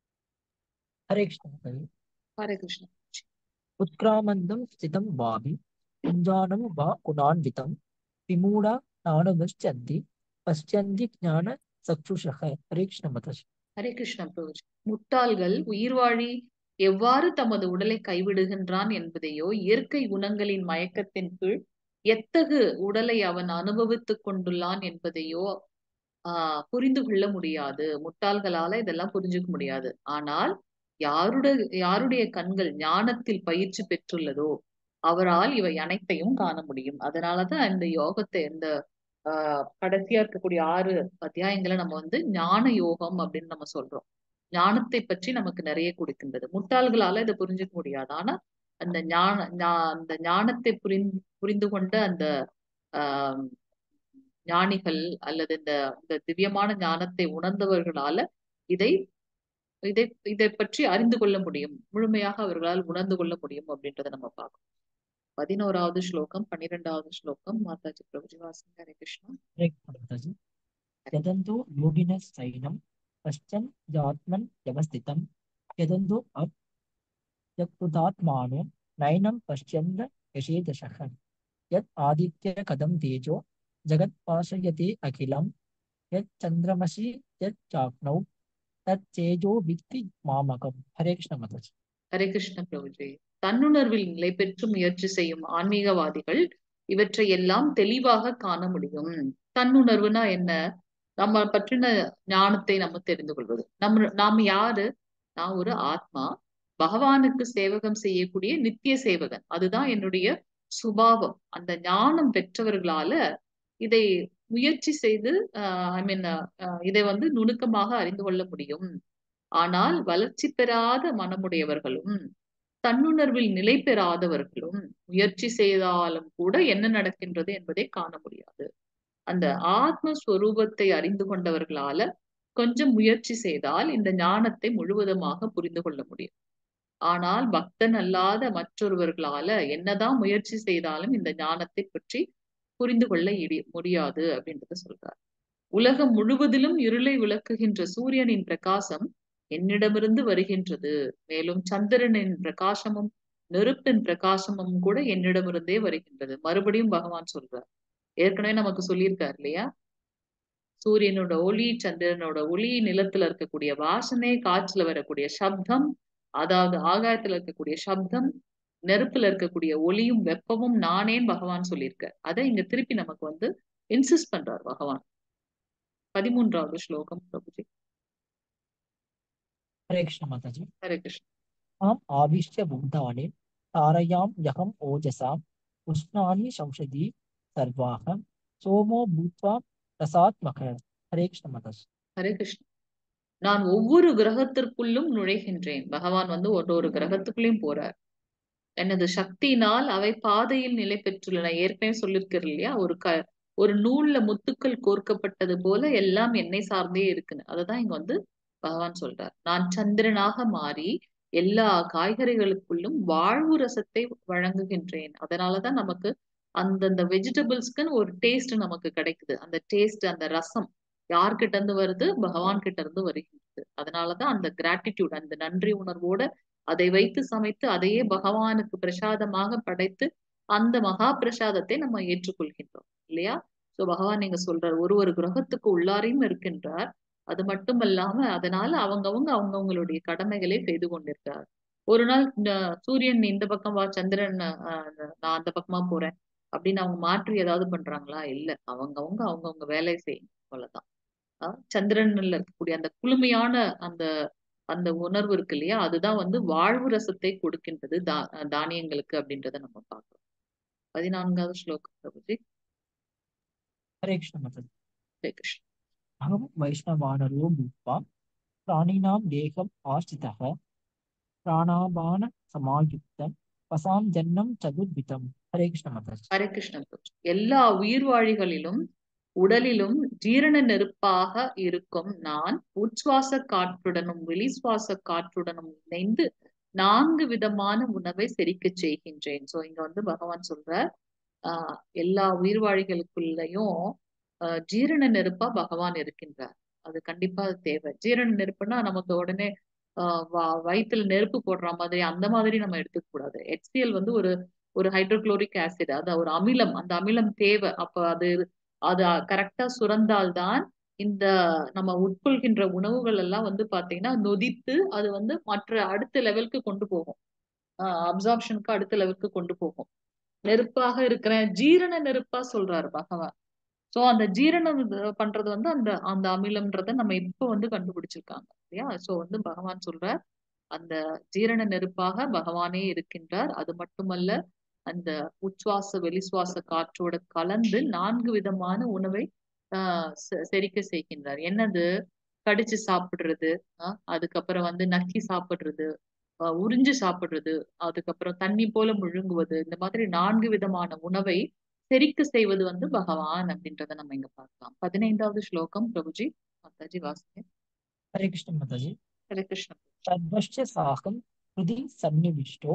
ஹரே கிருஷ்ண மாதாஜி। ஹரே கிருஷ்ணா. उत्क्रामन्तं स्थितं वापि कुञ्जानं वा गुणान्वितं विमूढा नानुगच्छन्ति पश्यन्ति ज्ञानचक्षुषः। हरे कृष्ण माताजि। ஹரே கிருஷ்ணா பிரபுஜி. முட்டாள்கள் உயிர்வாழி எவ்வாறு தமது உடலை கைவிடுகின்றான் என்பதையோ, இயற்கை குணங்களின் மயக்கத்தின் கீழ் எத்தகு உடலை அவன் அனுபவித்துக் கொண்டுள்ளான் என்பதையோ ஆஹ் புரிந்து கொள்ள முடியாது. முட்டாள்களால இதெல்லாம் புரிஞ்சுக்க முடியாது. ஆனால் யாருடைய யாருடைய கண்கள் ஞானத்தில் பயிற்சி பெற்றுள்ளதோ அவரால் இவை அனைத்தையும் காண முடியும். அதனாலதான் இந்த யோகத்தை இந்த ஆஹ் கடைசியா இருக்கக்கூடிய ஆறு அத்தியாயங்களை நம்ம வந்து ஞான யோகம் அப்படின்னு நம்ம சொல்றோம். ஞானத்தை பற்றி நமக்கு நிறைய கொடுக்கின்றது. முட்டாள்களால இதை புரிஞ்சுக்க முடியாது. ஆனா அந்த ஞான ஞா- அந்த ஞானத்தை புரிந்து புரிந்து கொண்ட அந்த ஆஹ் ஞானிகள் அல்லது இந்த இந்த திவ்யமான ஞானத்தை உணர்ந்தவர்களால இதை இதை இதை பற்றி அறிந்து கொள்ள முடியும். முழுமையாக அவர்களால் உணர்ந்து கொள்ள முடியும் அப்படின்றத நம்ம பார்க்கணும். பதினோராவது ஸ்லோகம், பன்னிரெண்டாவது ஸ்லோகம் மாதாஜி பிரபுஜி வாசிங்க. ஹரே கிருஷ்ணா. हरे कृष्ण माताजि। यदन्तो योगिनः सैनं पश्चन् यात्मन् व्यवस्थितं यदन्तो अव्यक्तात्मानो नैनं पश्यन् यशेदशः यत् आदित्यकदं तेजो जगत्पाशयति अखिलं यत् चन्द्रमसि यत् चाक्नौ தத் தேஜோ வித்தி மாமகம். ஹரே கிருஷ்ண மாதாஜி. ஹரே கிருஷ்ண பிரபுஜி. தன்னுணர்வில் நிலை பெற்று முயற்சி செய்யும் ஆன்மீகவாதிகள் இவற்றை எல்லாம் தெளிவாக காண முடியும். தன்னுணர்வுனா என்ன? நம்ம பற்றின ஞானத்தை நம்ம தெரிந்து கொள்வது. நம்ம நாம யாரு? நான் ஒரு ஆத்மா, பகவானுக்கு சேவகம் செய்யக்கூடிய நித்திய சேவகன். அதுதான் என்னுடைய சுபாவம். அந்த ஞானம் பெற்றவர்களால இதை முயற்சி செய்து ஐ மீன் இதை வந்து நுணுக்கமாக அறிந்து கொள்ள முடியும். ஆனால் வளர்ச்சி பெறாத மனமுடையவர்களும் தன்னுணர்வில் நிலை பெறாதவர்களும் முயற்சி செய்தாலும் கூட என்ன நடக்கின்றது என்பதை காண முடியாது. அந்த ஆத்மஸ்வரூபத்தை அறிந்து கொண்டவர்களால கொஞ்சம் முயற்சி செய்தால் இந்த ஞானத்தை முழுவதுமாக புரிந்து கொள்ள முடியும். ஆனால் பக்தன் அல்லாத மற்றொருவர்களால என்னதான் முயற்சி செய்தாலும் இந்த ஞானத்தை பற்றி புரிந்து கொள்ள முடியாது அப்படின்றத சொல்றார். உலகம் முழுவதிலும் இருளை விளக்குகின்ற சூரியனின் பிரகாசம் என்னிடமிருந்து வருகின்றது. மேலும் சந்திரனின் பிரகாசமும் நெருப்பின் பிரகாசமும் கூட என்னிடமிருந்தே வருகின்றது. மறுபடியும் பகவான் சொல்றார். ஏற்கனவே நமக்கு சொல்லியிருக்காரு இல்லையா? சூரியனோட ஒளி, சந்திரனோட ஒளி, நிலத்துல இருக்கக்கூடிய வாசனை, காற்றுல வரக்கூடிய சப்தம், அதாவது ஆகாயத்துல இருக்கக்கூடிய சப்தம், நெருப்புல இருக்கக்கூடிய ஒளியும் வெப்பமும் நானேன்னு பகவான் சொல்லியிருக்கார். அதை இங்க திருப்பி நமக்கு வந்து இன்சிஸ்ட் பண்றார் பகவான். பதிமூன்றாவது ஸ்லோகம் பிரபுஜி. ஹரே கிருஷ்ண மாதாஜி. ஹரே கிருஷ்ண. ஆம் ஆவிஷ்ய புத்தானே தாரயாம் யகம் ஓஜசாம் உஷ்ணானி சம்ஷதி சர்வாகம் சோமோ பூத்வா ரசாத்மக. ஹரே கிருஷ்ண மாதாஜி. ஹரே கிருஷ்ண. நான் ஒவ்வொரு கிரகத்திற்குள்ளும் நுழைகின்றேன். பகவான் வந்து ஒரு ஒரு கிரகத்துக்குள்ளேயும் போறார். எனது சக்தியினால் அவை பாதையில் நிலை பெற்றுள்ளன. ஏற்கனவே சொல்லியிருக்கிறேன் இல்லையா? ஒரு க ஒரு நூல்ல முத்துக்கள் கோர்க்கப்பட்டது போல எல்லாம் என்னை சார்ந்தே இருக்குன்னு. அததான் இங்க வந்து பகவான் சொல்றார். நான் சந்திரனாக மாறி எல்லா காய்கறிகளுக்குள்ளும் வாழ்வு ரசத்தை வழங்குகின்றேன். அதனாலதான் நமக்கு அந்தந்த வெஜிடபிள்ஸ்க்குன்னு ஒரு டேஸ்ட் நமக்கு கிடைக்குது. அந்த டேஸ்ட், அந்த ரசம் யார்கிட்ட இருந்து வருது? பகவான் கிட்ட இருந்து வருகின்றது. அதனாலதான் அந்த கிராட்டிடியூட், அந்த நன்றி உணர்வோட அதை வைத்து சமைத்து அதையே பகவானுக்கு பிரசாதமாக படைத்து அந்த மகா பிரசாதத்தை நம்ம ஏற்றுக்கொள்கின்றோம் இல்லையா? சோ பகவான் நீங்க சொல்றார் ஒரு ஒரு கிரகத்துக்கு உள்ளாரையும் இருக்கின்றார். அது மட்டுமல்லாம அதனால அவங்கவங்க அவங்கவங்களுடைய கடமைகளை செய்து கொண்டிருக்கார். ஒரு நாள் சூரியன் இந்த பக்கம் வா, சந்திரன் நான் அந்த பக்கமா போறேன் அப்படின்னு அவங்க மாற்றி ஏதாவது பண்றாங்களா? இல்ல. அவங்கவங்க அவங்கவங்க வேலை செய்யும். அவ்வளவுதான். சந்திரன்ல இருக்கக்கூடிய அந்த குளுமையான அந்த அந்த உணர்வு இருக்கு இல்லையா? அதுதான் வந்து வாழ்வு ரசத்தை கொடுக்கின்றது தா தானியங்களுக்கு அப்படின்றத நம்ம பார்க்கிறோம். பதினான்காவது ஸ்லோகம் பிரபுஜி. ஹரே கிருஷ்ண மாதாஜி. ஹரே கிருஷ்ண. அகம் வைஷ்ணவானரோ பூத்வா பிராணினாம் தேகம் ஆஸ்திதः பிராணாபான சமாயுக்தம் பசாம் ஜன்னம் சதுர்விதம். ஹரே கிருஷ்ண மாதாஜி. ஹரே கிருஷ்ண பிரபுஜி. எல்லா உயிர்வாழிகளிலும் உடலிலும் ஜீரண நெருப்பாக இருக்கும் நான் உட்சுவாச காற்றுடனும் வெளி சுவாச காற்றுடனும் இணைந்து நான்கு விதமான உணவை செரிக்க செய்கின்றேன். சோ இங்க வந்து பகவான் சொல்ற ஆஹ் எல்லா உயிர்வாழிகளுக்குள்ளயும் ஆஹ் ஜீரண நெருப்பா பகவான் இருக்கின்றார். அது கண்டிப்பா தேவை. ஜீரண நெருப்புன்னா நமக்கு உடனே ஆஹ் வயிற்றுல நெருப்பு போடுற மாதிரி அந்த மாதிரி நம்ம எடுத்துக்க கூடாது. ஹெச்சிஎல் வந்து ஒரு ஒரு ஹைட்ரோகுளோரிக் ஆசிட், அது ஒரு அமிலம். அந்த அமிலம் தேவை. அப்ப அது அது கரெக்டா சுரந்தால்தான் இந்த நம்ம உட்கொள்கின்ற உணவுகள் எல்லாம் வந்து பாத்தீங்கன்னா நொதித்து அது வந்து மற்ற அடுத்த லெவலுக்கு கொண்டு போகும். ஆஹ் அப்சார்ப்ஷனுக்கு அடுத்த லெவலுக்கு கொண்டு போகும். நெருப்பாக இருக்கிற ஜீரண நெருப்பா சொல்றாரு பகவான். சோ அந்த ஜீரணம் பண்றது வந்து அந்த அந்த அமிலம்ன்றத நம்ம இப்ப வந்து கண்டுபிடிச்சிருக்காங்க இல்லையா? சோ வந்து பகவான் சொல்ற அந்த ஜீரண நெருப்பாக பகவானே இருக்கின்றார். அது மட்டுமல்ல, அந்த உச்சுவாச வெளிசுவாச காற்றோட கலந்து நான்கு விதமான உணவை ஆஹ் செரிக்க செய்கின்றார். என்னது? கடிச்சு சாப்பிடுறது, ஆஹ் அதுக்கப்புறம் வந்து நக்கி சாப்பிடுறது, ஆஹ் உறிஞ்சு சாப்பிடுறது, அதுக்கப்புறம் தண்ணி போல முழுங்குவது, இந்த மாதிரி நான்கு விதமான உணவை செரிக்க செய்வது வந்து பகவான் அப்படின்றத நம்ம இங்க பார்க்கலாம். பதினைந்தாவது ஸ்லோகம் பிரபுஜி. மாதாஜி வாசிங்க. ஹரே கிருஷ்ண மாதாஜி. ஹரே கிருஷ்ண. சர்வஸ்ய சாகம் ஹிருதி சன்னிவிஷ்டோ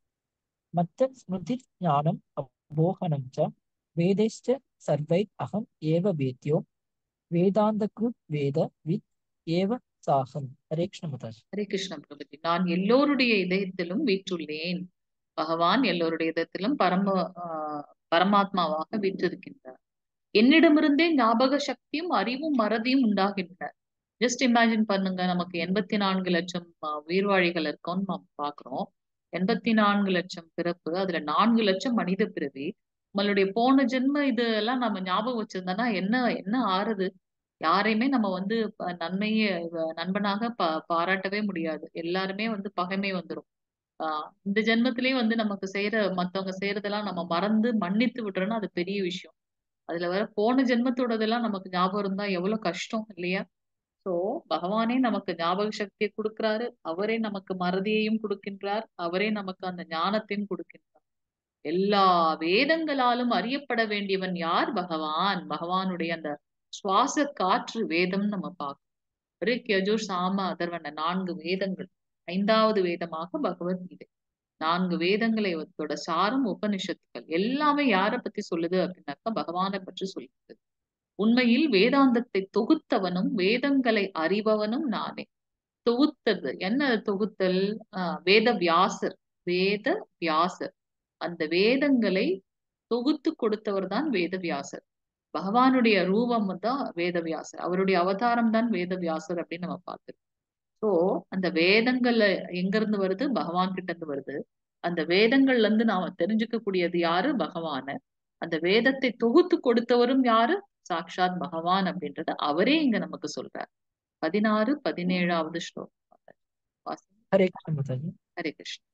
மத்தத் ஸ்மிருதி ஞானம் அபோகனம் ச வேதைஸ்ச சர்வை அகம் ஏவ வேத்யோ வேதாந்த கிருத் வேத வித் ஏவ சாகம். ஹரே கிருஷ்ண மாதாஜி. ஹரே கிருஷ்ண பிரபுஜி. நான் எல்லோருடைய இதயத்திலும் வீற்றுள்ளேன். பகவான் எல்லோருடைய இதயத்திலும் பரம ஆஹ் பரமாத்மாவாக வீற்றிருக்கின்றார். என்னிடமிருந்தே ஞாபக சக்தியும் அறிவும் மறதியும் உண்டாகின்றன. ஜஸ்ட் இமேஜின் பண்ணுங்க, நமக்கு எண்பத்தி நான்கு லட்சம் அஹ், உயிர்வாழிகள் இருக்கோம்னு நம்ம பாக்குறோம். எண்பத்தி நான்கு லட்சம் பிறப்பு, அதுல நான்கு லட்சம் மனித பிறவி. நம்மளுடைய போன ஜென்ம இது எல்லாம் நம்ம ஞாபகம் வச்சிருந்தோம்னா என்ன என்ன ஆறுது? யாரையுமே நம்ம வந்து ப- நன்மையை அஹ், நண்பனாக பா பாராட்டவே முடியாது. எல்லாருமே வந்து பகைமை வந்துரும். ஆஹ் இந்த ஜென்மத்திலேயே வந்து நமக்கு செய்யற மத்தவங்க செய்யறதெல்லாம் நம்ம மறந்து மன்னித்து விடுறோம்னா அது பெரிய விஷயம். அதுல வர போன ஜென்மத்தோடதெல்லாம் நமக்கு ஞாபகம் இருந்தா எவ்வளவு கஷ்டம் இல்லையா? சோ பகவானே நமக்கு ஞாபக சக்தியை கொடுக்கிறாரு. அவரே நமக்கு மறதியையும் கொடுக்கின்றார். அவரே நமக்கு அந்த ஞானத்தையும் கொடுக்கின்றார். எல்லா வேதங்களாலும் அறியப்பட வேண்டியவன் யார்? பகவான். பகவானுடைய அந்த சுவாச காற்று வேதம் நம்ம பார்க்கணும். ரிக் யஜுர் சாம அதர்வன நான்கு வேதங்கள். ஐந்தாவது வேதமாக பகவத்கீதை. நான்கு வேதங்களை அதோட சாரம் உபனிஷத்துக்கள் எல்லாமே யாரை பத்தி சொல்லுது அப்படின்னாக்கா பகவானை பற்றி சொல்லுது. உண்மையில் வேதாந்தத்தை தொகுத்தவனும் வேதங்களை அறிபவனும் நானே. தொகுத்தது என்ன? தொகுத்தல் ஆஹ் வேத வியாசர். வேத வியாசர் அந்த வேதங்களை தொகுத்து கொடுத்தவர் தான் வேத வியாசர். பகவானுடைய ரூபம் தான் வேதவியாசர். அவருடைய அவதாரம் தான் வேதவியாசர் அப்படின்னு நம்ம பார்த்துருக்கோம். சோ அந்த வேதங்கள்ல எங்க இருந்து வருது? பகவான் கிட்ட இருந்து வருது. அந்த வேதங்கள்ல இருந்து நாம தெரிஞ்சுக்க கூடியது யாரு? பகவான. அந்த வேதத்தை தொகுத்து கொடுத்தவரும் யாரு? சாக்ஷாத் பகவான் அப்படின்றத அவரே இங்க நமக்கு சொல்றார். பதினாறு பதினேழாவது ஸ்லோகம். வாசிங்க. हरे कृष्ण माताजी। ஹரே கிருஷ்ண.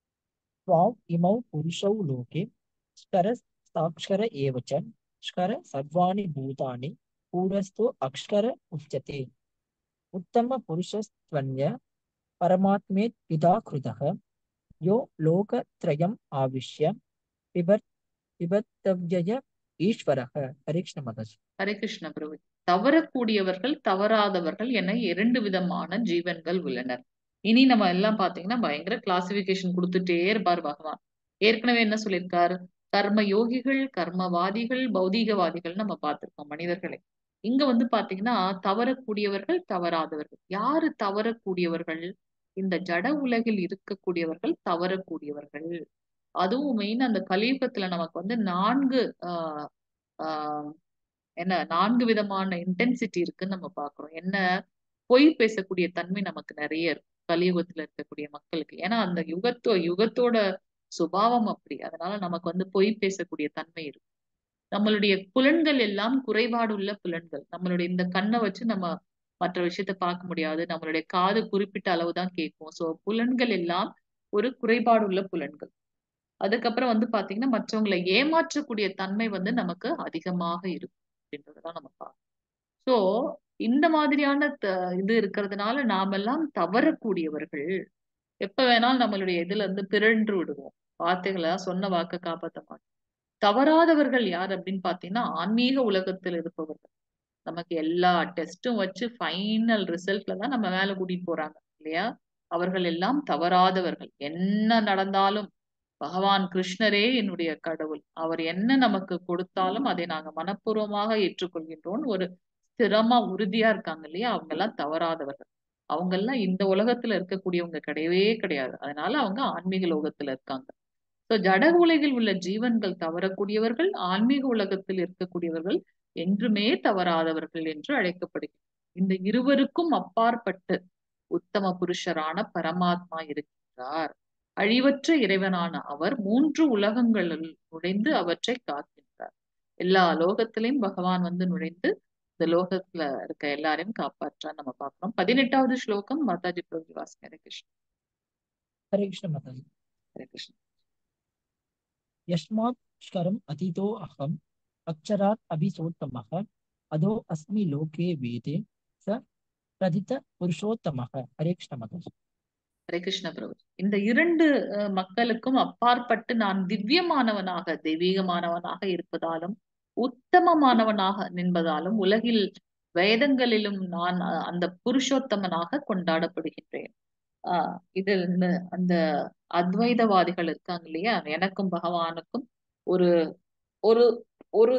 त्वाम् इमौ पुरुषौ लोके स्कर साक्षर एव च स्कर सर्वाणि भूतानि पूरस्तो अक्षर उच्यते। उत्तम पुरुषस्त्वन्य परमात्मेत् पिता कृतः यो लोकत्रयम् आविश्य पिबर् पिबर्तव्यय ईश्वरः। हरे कृष्ण माताजी। ஹரே கிருஷ்ண பிரபு. தவறக்கூடியவர்கள் தவறாதவர்கள் என இரண்டு விதமான ஜீவன்கள் உள்ளனர். இனி நம்ம எல்லாம் பாத்தீங்கன்னா பயங்கர கிளாசிபிகேஷன் கொடுத்துட்டே இருப்பார் பகவான். ஏற்கனவே என்ன சொல்லியிருக்காரு? கர்ம யோகிகள், கர்மவாதிகள், பௌதீகவாதிகள் நம்ம பார்த்திருக்கோம் மனிதர்களை. இங்க வந்து பாத்தீங்கன்னா தவறக்கூடியவர்கள் தவறாதவர்கள். யாரு தவறக்கூடியவர்கள்? இந்த ஜட உலகில் இருக்கக்கூடியவர்கள் தவறக்கூடியவர்கள். அதுவும் மெயின் அந்த கலியுகத்துல நமக்கு வந்து நான்கு ஆஹ் ஆஹ் என்ன நான்கு விதமான இன்டென்சிட்டி இருக்குன்னு நம்ம பாக்குறோம். என்ன? பொய் பேசக்கூடிய தன்மை நமக்கு நிறைய இருக்கு கலியுகத்துல இருக்கக்கூடிய மக்களுக்கு. ஏன்னா அந்த யுகத்தோ யுகத்தோட சுபாவம் அப்படி. அதனால நமக்கு வந்து பொய் பேசக்கூடிய தன்மை இருக்கு. நம்மளுடைய புலன்கள் எல்லாம் குறைபாடு உள்ள புலன்கள். நம்மளுடைய இந்த கண்ணை வச்சு நம்ம மற்ற விஷயத்த பார்க்க முடியாது. நம்மளுடைய காது குறிப்பிட்ட அளவுதான் கேட்கும். சோ புலன்கள் எல்லாம் ஒரு குறைபாடு உள்ள புலன்கள். அதுக்கப்புறம் வந்து பாத்தீங்கன்னா மற்றவங்களை ஏமாற்றக்கூடிய தன்மை வந்து நமக்கு அதிகமாக இருக்கும் அப்படின்றதெல்லாம் நம்ம பார்க்கணும். சோ இந்த மாதிரியான த- இது இருக்கிறதுனால நாமெல்லாம் தவறக்கூடியவர்கள். எப்ப வேணாலும் நம்மளுடைய இதுல இருந்து பிறன்று விடுவோம். வார்த்தைகளை சொன்ன வாக்க காப்பாற்ற மாட்டோம். தவறாதவர்கள் யார் அப்படின்னு பாத்தீங்கன்னா ஆன்மீக உலகத்தில் இருப்பவர்கள். நமக்கு எல்லா டெஸ்டும் வச்சு ஃபைனல் ரிசல்ட்ல தான் நம்ம மேல கூட்டிட்டு போறாங்க இல்லையா? அவர்கள் எல்லாம் தவறாதவர்கள். என்ன நடந்தாலும் பகவான் கிருஷ்ணரே என்னுடைய கடவுள். அவர் என்ன நமக்கு கொடுத்தாலும் அதை நாங்க மனப்பூர்வமாக ஏற்றுக்கொள்கின்றோம். ஒரு ஸ்திரமா உறுதியா இருக்காங்க இல்லையா? அவங்க எல்லாம் தவறாதவர்கள். அவங்க எல்லாம் இந்த உலகத்துல இருக்கக்கூடியவங்க கிடையவே கிடையாது. அதனால அவங்க ஆன்மீக லோகத்துல இருக்காங்க. சோ ஜட உலகில் உள்ள ஜீவன்கள் தவறக்கூடியவர்கள், ஆன்மீக உலகத்தில் இருக்கக்கூடியவர்கள் என்றுமே தவறாதவர்கள் என்று அழைக்கப்படுகிறார். இந்த இருவருக்கும் அப்பாற்பட்டு உத்தம புருஷரான பரமாத்மா இருக்கின்றார். அழிவற்ற இறைவனான அவர் மூன்று உலகங்களில் நுழைந்து அவற்றை காக்கின்றார். எல்லா லோகத்திலையும் பகவான் வந்து நுழைந்து இந்த லோகத்துல இருக்க எல்லாரையும் காப்பாற்றார் நம்ம பார்க்கிறோம். பதினெட்டாவது ஸ்லோகம் மாதாஜி பிரபு வாசிங்க. ஹரே கிருஷ்ண. हरे कृष्ण माताजी। ஹரே கிருஷ்ண. यस्मात् क्षरम् अतीतो अहम् अक्षरात् अभिसोत्तमः अधो अस्मि लोके वेदे स प्रथित पुरुषोत्तमः। हरे कृष्ण माताजी। ஹரே கிருஷ்ண பிரபு. இந்த இரண்டு அஹ், மக்களுக்கும் அப்பாற்பட்டு நான் திவ்யமானவனாக தெய்வீகமானவனாக இருப்பதாலும் உத்தமமானவனாக என்பதாலும் உலகில் வேதங்களிலும் நான் அஹ், அந்த புருஷோத்தமனாக கொண்டாடப்படுகின்றேன். ஆஹ் இது இந்த அந்த அத்வைதவாதிகள் இருக்காங்க இல்லையா? எனக்கும் பகவானுக்கும் ஒரு ஒரு ஒரு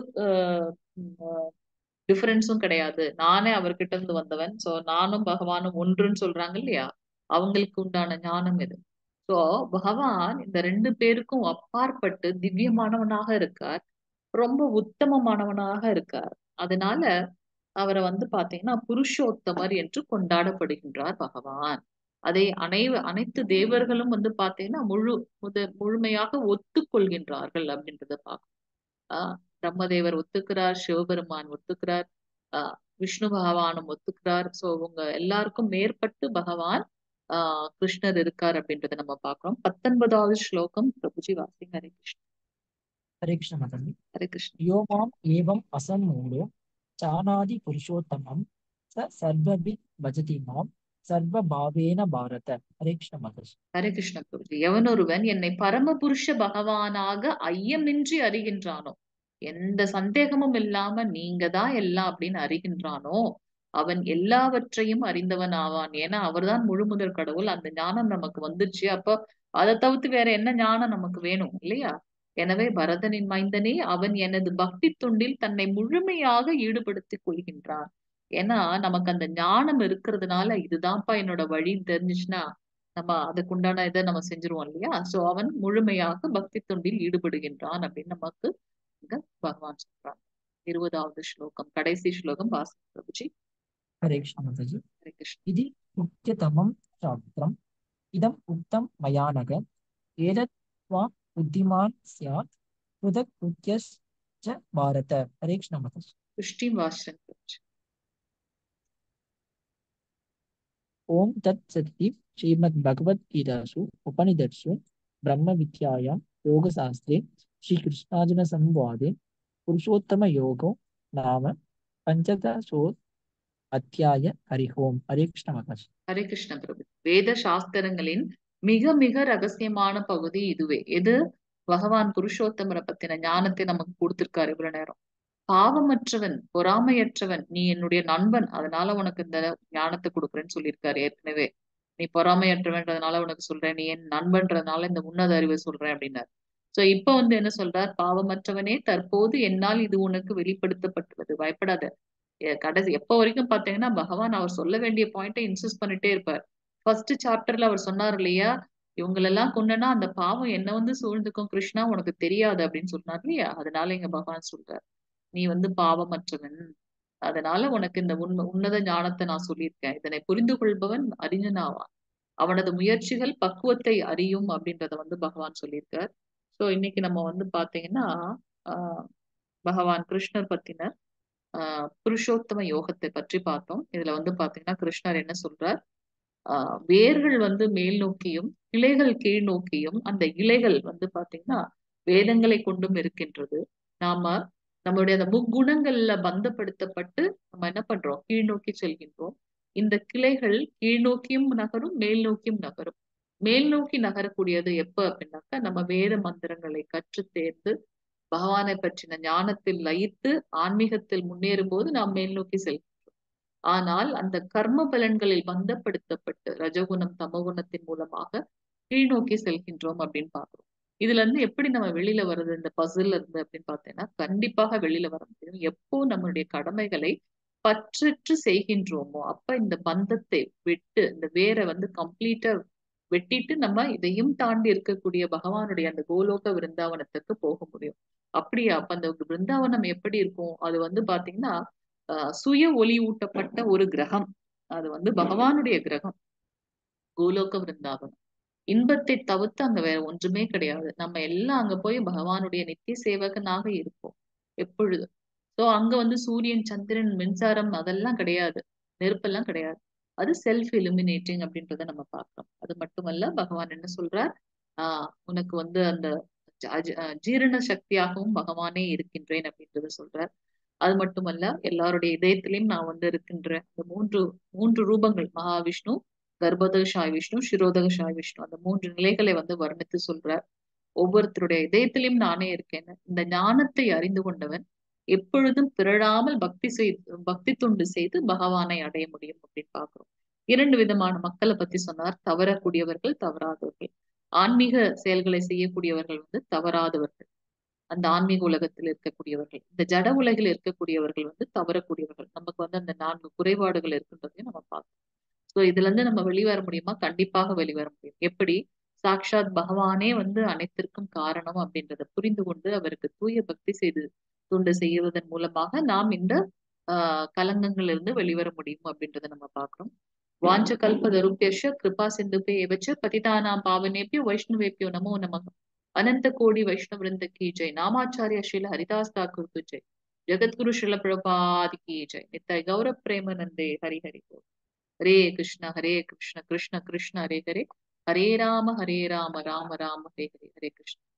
டிஃபரன்ஸும் கிடையாது. நானே அவர்கிட்ட இருந்து வந்தவன். சோ நானும் பகவானும் ஒன்றுன்னு சொல்றாங்க இல்லையா? அவங்களுக்கு உண்டான ஞானம் இது. சோ பகவான் இந்த ரெண்டு பேருக்கும் அப்பாற்பட்டு திவ்யமானவனாக இருக்கார். ரொம்ப உத்தமமானவனாக இருக்கார். அதனால அவரை வந்து பாத்தீங்கன்னா புருஷோத்தமர் என்று கொண்டாடப்படுகின்றார் பகவான். அதை அனை அனைத்து தேவர்களும் வந்து பாத்தீங்கன்னா முழு முத முழுமையாக ஒத்துக்கொள்கின்றார்கள் அப்படின்றத பார்க்கணும். ஆஹ் பிரம்மதேவர் ஒத்துக்கிறார், சிவபெருமான் ஒத்துக்கிறார், ஆஹ் விஷ்ணு பகவானும் ஒத்துக்கிறார். சோ உங்க எல்லாருக்கும் மேற்பட்டு பகவான் ஆஹ் கிருஷ்ணர் இருக்கார் அப்படின்றத நம்ம பார்க்கிறோம். பத்தொன்பதாவது ஸ்லோகம் பிரபுஜி வாசிங்க. ஹரே கிருஷ்ண. हरे कृष्ण माताजी। ஹரே கிருஷ்ண. यो माम एवं असम्मूढो जानाति पुरुषोत्तमं स सर्वविद् भजति मां सर्वभावेन भारत। हरे कृष्ण माताजी। ஹரே கிருஷ்ண பிரபுஜி. எவனொருவன் என்னை பரமபுருஷ பகவானாக ஐயமின்றி அறிகின்றானோ, எந்த சந்தேகமும் இல்லாம நீங்க தான் எல்லாம் அப்படின்னு அறிகின்றானோ, அவன் எல்லாவற்றையும் அறிந்தவன் ஆவான். ஏன்னா அவர்தான் முழுமுதற் கடவுள். அந்த ஞானம் நமக்கு வந்துருச்சு. அப்ப அதை தவிர்த்து வேற என்ன ஞானம் நமக்கு வேணும் இல்லையா? எனவே பரதனின் மைந்தனே, அவன் எனது பக்தி தொண்டில் தன்னை முழுமையாக ஈடுபடுத்திக் கொள்கின்றான். ஏன்னா நமக்கு அந்த ஞானம் இருக்கிறதுனால இதுதான்ப்பா என்னோட வழின்னு தெரிஞ்சுச்சுன்னா நம்ம அதுக்குண்டான இதை நம்ம செஞ்சிருவோம் இல்லையா? சோ அவன் முழுமையாக பக்தி தொண்டில் ஈடுபடுகின்றான் அப்படின்னு நமக்கு இங்க பகவான் சொல்றான். இருபதாவது ஸ்லோகம், கடைசி ஸ்லோகம் வாசி பிரபுஜி. हरे कृष्ण माताजी। ஹரே கிருஷ்ண. इति उच्यतमं शास्त्रम् इदम् उक्तं मया नघ एतत् त्वा बुद्धिमान् स्यात् पृथक् कृत्यश्च भारत। हरे कृष्ण माताजी। கிருஷ்டின் வாசன் பிரபுஜி. ओम तत्सदिति श्रीमद्भगवद्गीतासु उपनिषत्सु ब्रह्मविद्यायां योगशास्त्रे श्रीकृष्णार्जुनसंवादे पुरुषोत्तमयोगो नाम पंचदशो अध्याय। हरि ओम। हरे कृष्ण माताजी। ஹரே கிருஷ்ண பிரபு. வேத சாஸ்திரங்களின் மிக மிக ரகசியமான பகுதி இதுவே. எது? பகவான் புருஷோத்தமரை பத்தின ஞானத்தை நமக்கு கொடுத்திருக்காரு இவ்வளவு நேரம். பாவமற்றவன், பொறாமையற்றவன், நீ என்னுடைய நண்பன், அதனால உனக்கு இந்த ஞானத்தை கொடுக்குறேன்னு சொல்லியிருக்காரு ஏற்கனவே. நீ பொறாமையற்றவன்றதுனால உனக்கு சொல்றேன், நீ என் நண்பன்றதுனால இந்த உன்னத அறிவை சொல்றேன் அப்படின்னாரு. சோ இப்ப வந்து என்ன சொல்றார்? பாவமற்றவனே, தற்போது என்னால் இது உனக்கு வெளிப்படுத்தப்பட்டுள்ளது, பயப்படாத. எ- கடைசி எப்ப வரைக்கும் பாத்தீங்கன்னா பகவான் அவர் சொல்ல வேண்டிய பாயிண்ட்டை இன்சிஸ்ட் பண்ணிட்டே இருப்பார். ஃபர்ஸ்ட் சாப்டர்ல அவர் சொன்னார் இல்லையா, இவங்களெல்லாம் கொண்டனா அந்த பாவம் என்ன வந்து சூழ்ந்துக்கும் கிருஷ்ணா, உனக்கு தெரியாது அப்படின்னு சொன்னார் இல்லையா? அதனால இங்க பகவான் சொல்றார், நீ வந்து பாவமற்றவன், அதனால உனக்கு இந்த உண்ம உன்னத ஞானத்தை நான் சொல்லியிருக்கேன். இதனை புரிந்து கொள்பவன் அறிஞனாவான், அவனது முயற்சிகள் பக்குவத்தை அறியும் அப்படின்றத வந்து பகவான் சொல்லியிருக்கார். சோ இன்னைக்கு நம்ம வந்து பாத்தீங்கன்னா ஆஹ் பகவான் கிருஷ்ணர் பத்தின ஆஹ் புருஷோத்தம யோகத்தை பற்றி பார்த்தோம். இதுல வந்து பாத்தீங்கன்னா கிருஷ்ணர் என்ன சொல்றார்? ஆஹ் வேர்கள் வந்து மேல் நோக்கியும் கிளைகள் கீழ் நோக்கியும், அந்த இலைகள் வந்து பாத்தீங்கன்னா வேதங்களை கொண்டும் இருக்கின்றது. நாம நம்மளுடைய அந்த முக்குணங்கள்ல பந்தப்படுத்தப்பட்டு நம்ம என்ன பண்றோம்? கீழ் நோக்கி செல்கின்றோம். இந்த கிளைகள் கீழ் நோக்கியும் நகரும், மேல் நோக்கியும் நகரும். மேல் நோக்கி நகரக்கூடியது எப்ப அப்படின்னாக்கா, நம்ம வேத மந்திரங்களை கற்று தேர்ந்து பகவானை பற்றின ஞானத்தில் லயித்து ஆன்மீகத்தில் முன்னேறும் போது நாம் மேல் நோக்கி செல்கிறோம். ஆனால் அந்த கர்ம பலன்களில் பந்தப்படுத்தப்பட்டு ரஜகுணம் தமகுணத்தின் மூலமாக கீழ் நோக்கி செல்கின்றோம் அப்படின்னு பாக்குறோம். இதுல இருந்து எப்படி நம்ம வெளியில வர்றது இந்த பசில் இருந்து அப்படின்னு பார்த்தீங்கன்னா, கண்டிப்பாக வெளியில வர முடியும் எப்போ நம்மளுடைய கடமைகளை பற்றற்று செய்கின்றோமோ, அப்ப இந்த பந்தத்தை விட்டு இந்த வேரை வந்து கம்ப்ளீட்டா வெட்டிட்டு நம்ம இதையும் தாண்டி இருக்கக்கூடிய பகவானுடைய அந்த கோலோக விருந்தாவனத்துக்கு போக முடியும். அப்படியா? அப்ப அந்த பிருந்தாவனம் எப்படி இருக்கும்? அது வந்து பாத்தீங்கன்னா ஆஹ் சுய ஒளி ஊட்டப்பட்ட ஒரு கிரகம். அது வந்து பகவானுடைய கிரகம், கோலோக விருந்தாவனம். இன்பத்தை தவிர்த்து அங்க வேற ஒன்றுமே கிடையாது. நம்ம எல்லாம் அங்க போய் பகவானுடைய நித்திய சேவகனாக இருப்போம் எப்பொழுதும். சோ அங்க வந்து சூரியன், சந்திரன், மின்சாரம் அதெல்லாம் கிடையாது, நெருப்பெல்லாம் கிடையாது. அது செல்ஃப் இலுமினேட்டிங் அப்படின்றத நம்ம பார்க்கிறோம். அது மட்டுமல்ல, பகவான் என்ன சொல்றார்? ஆஹ் உனக்கு வந்து அந்த ஜ- அஜ- அஹ் ஜீரண சக்தியாகவும் பகவானே இருக்கின்றேன் அப்படின்றத சொல்றார். அது மட்டுமல்ல, எல்லாருடைய இதயத்திலையும் நான் வந்து இருக்கின்றேன். இந்த மூன்று மூன்று ரூபங்கள், மகாவிஷ்ணு, கர்ப்பதகசாய் விஷ்ணு, சிரோதகசாய் விஷ்ணு, அந்த மூன்று நிலைகளை வந்து வர்ணித்து சொல்றார். ஒவ்வொருத்தருடைய இதயத்திலையும் நானே இருக்கேன். இந்த ஞானத்தை அறிந்து கொண்டவன் எப்பொழுதும் பிறழாமல் பக்தி செய்து பக்தி தொண்டு செய்து பகவானை அடைய முடியும் அப்படின்னு பாக்குறோம். இரண்டு விதமான மக்களை பத்தி சொன்னார். தவறக்கூடியவர்கள், தவறாதவர்கள். ஆன்மீக செயல்களை செய்யக்கூடியவர்கள் வந்து தவறாதவர்கள், அந்த ஆன்மீக உலகத்தில் இருக்கக்கூடியவர்கள். இந்த ஜட உலகில் இருக்கக்கூடியவர்கள் வந்து தவறக்கூடியவர்கள். நமக்கு வந்து அந்த நான்கு குறைபாடுகள் இருக்கின்றதையும் நம்ம பார்க்கணும். சோ இதுல இருந்து நம்ம வெளிவர முடியுமா? கண்டிப்பாக வெளிவர முடியும். எப்படி? சாக்ஷாத் பகவானே வந்து அனைத்திற்கும் காரணம் அப்படின்றத புரிந்து கொண்டு அவருக்கு தூய பக்தி செய்து தொண்டு செய்வதன் மூலமாக நாம் இந்த ஆஹ் கலங்கங்கள்ல இருந்து வெளிவர முடியும் அப்படின்றத நம்ம பார்க்கிறோம். வாஞ்ச கல்பதருப்யஷ கிருபா சிந்துபே ஏவச்ச பதிதானாம் பாவனேபியோ வைஷ்ணவேபியோ நமோ நமः. अनंत कोटि वैष्णव वृंद की जय. नामाचार्य श्रील हरिदास ठाकुर की जय. जगतगुरु श्रील प्रभुपाद की जय. नित्य गौरव प्रेमानंदे हरि हरि बोल. हरे कृष्ण हरे कृष्ण कृष्ण कृष्ण हरे हरे, हरे राम हरे राम राम राम हरे हरे. हरे कृष्ण.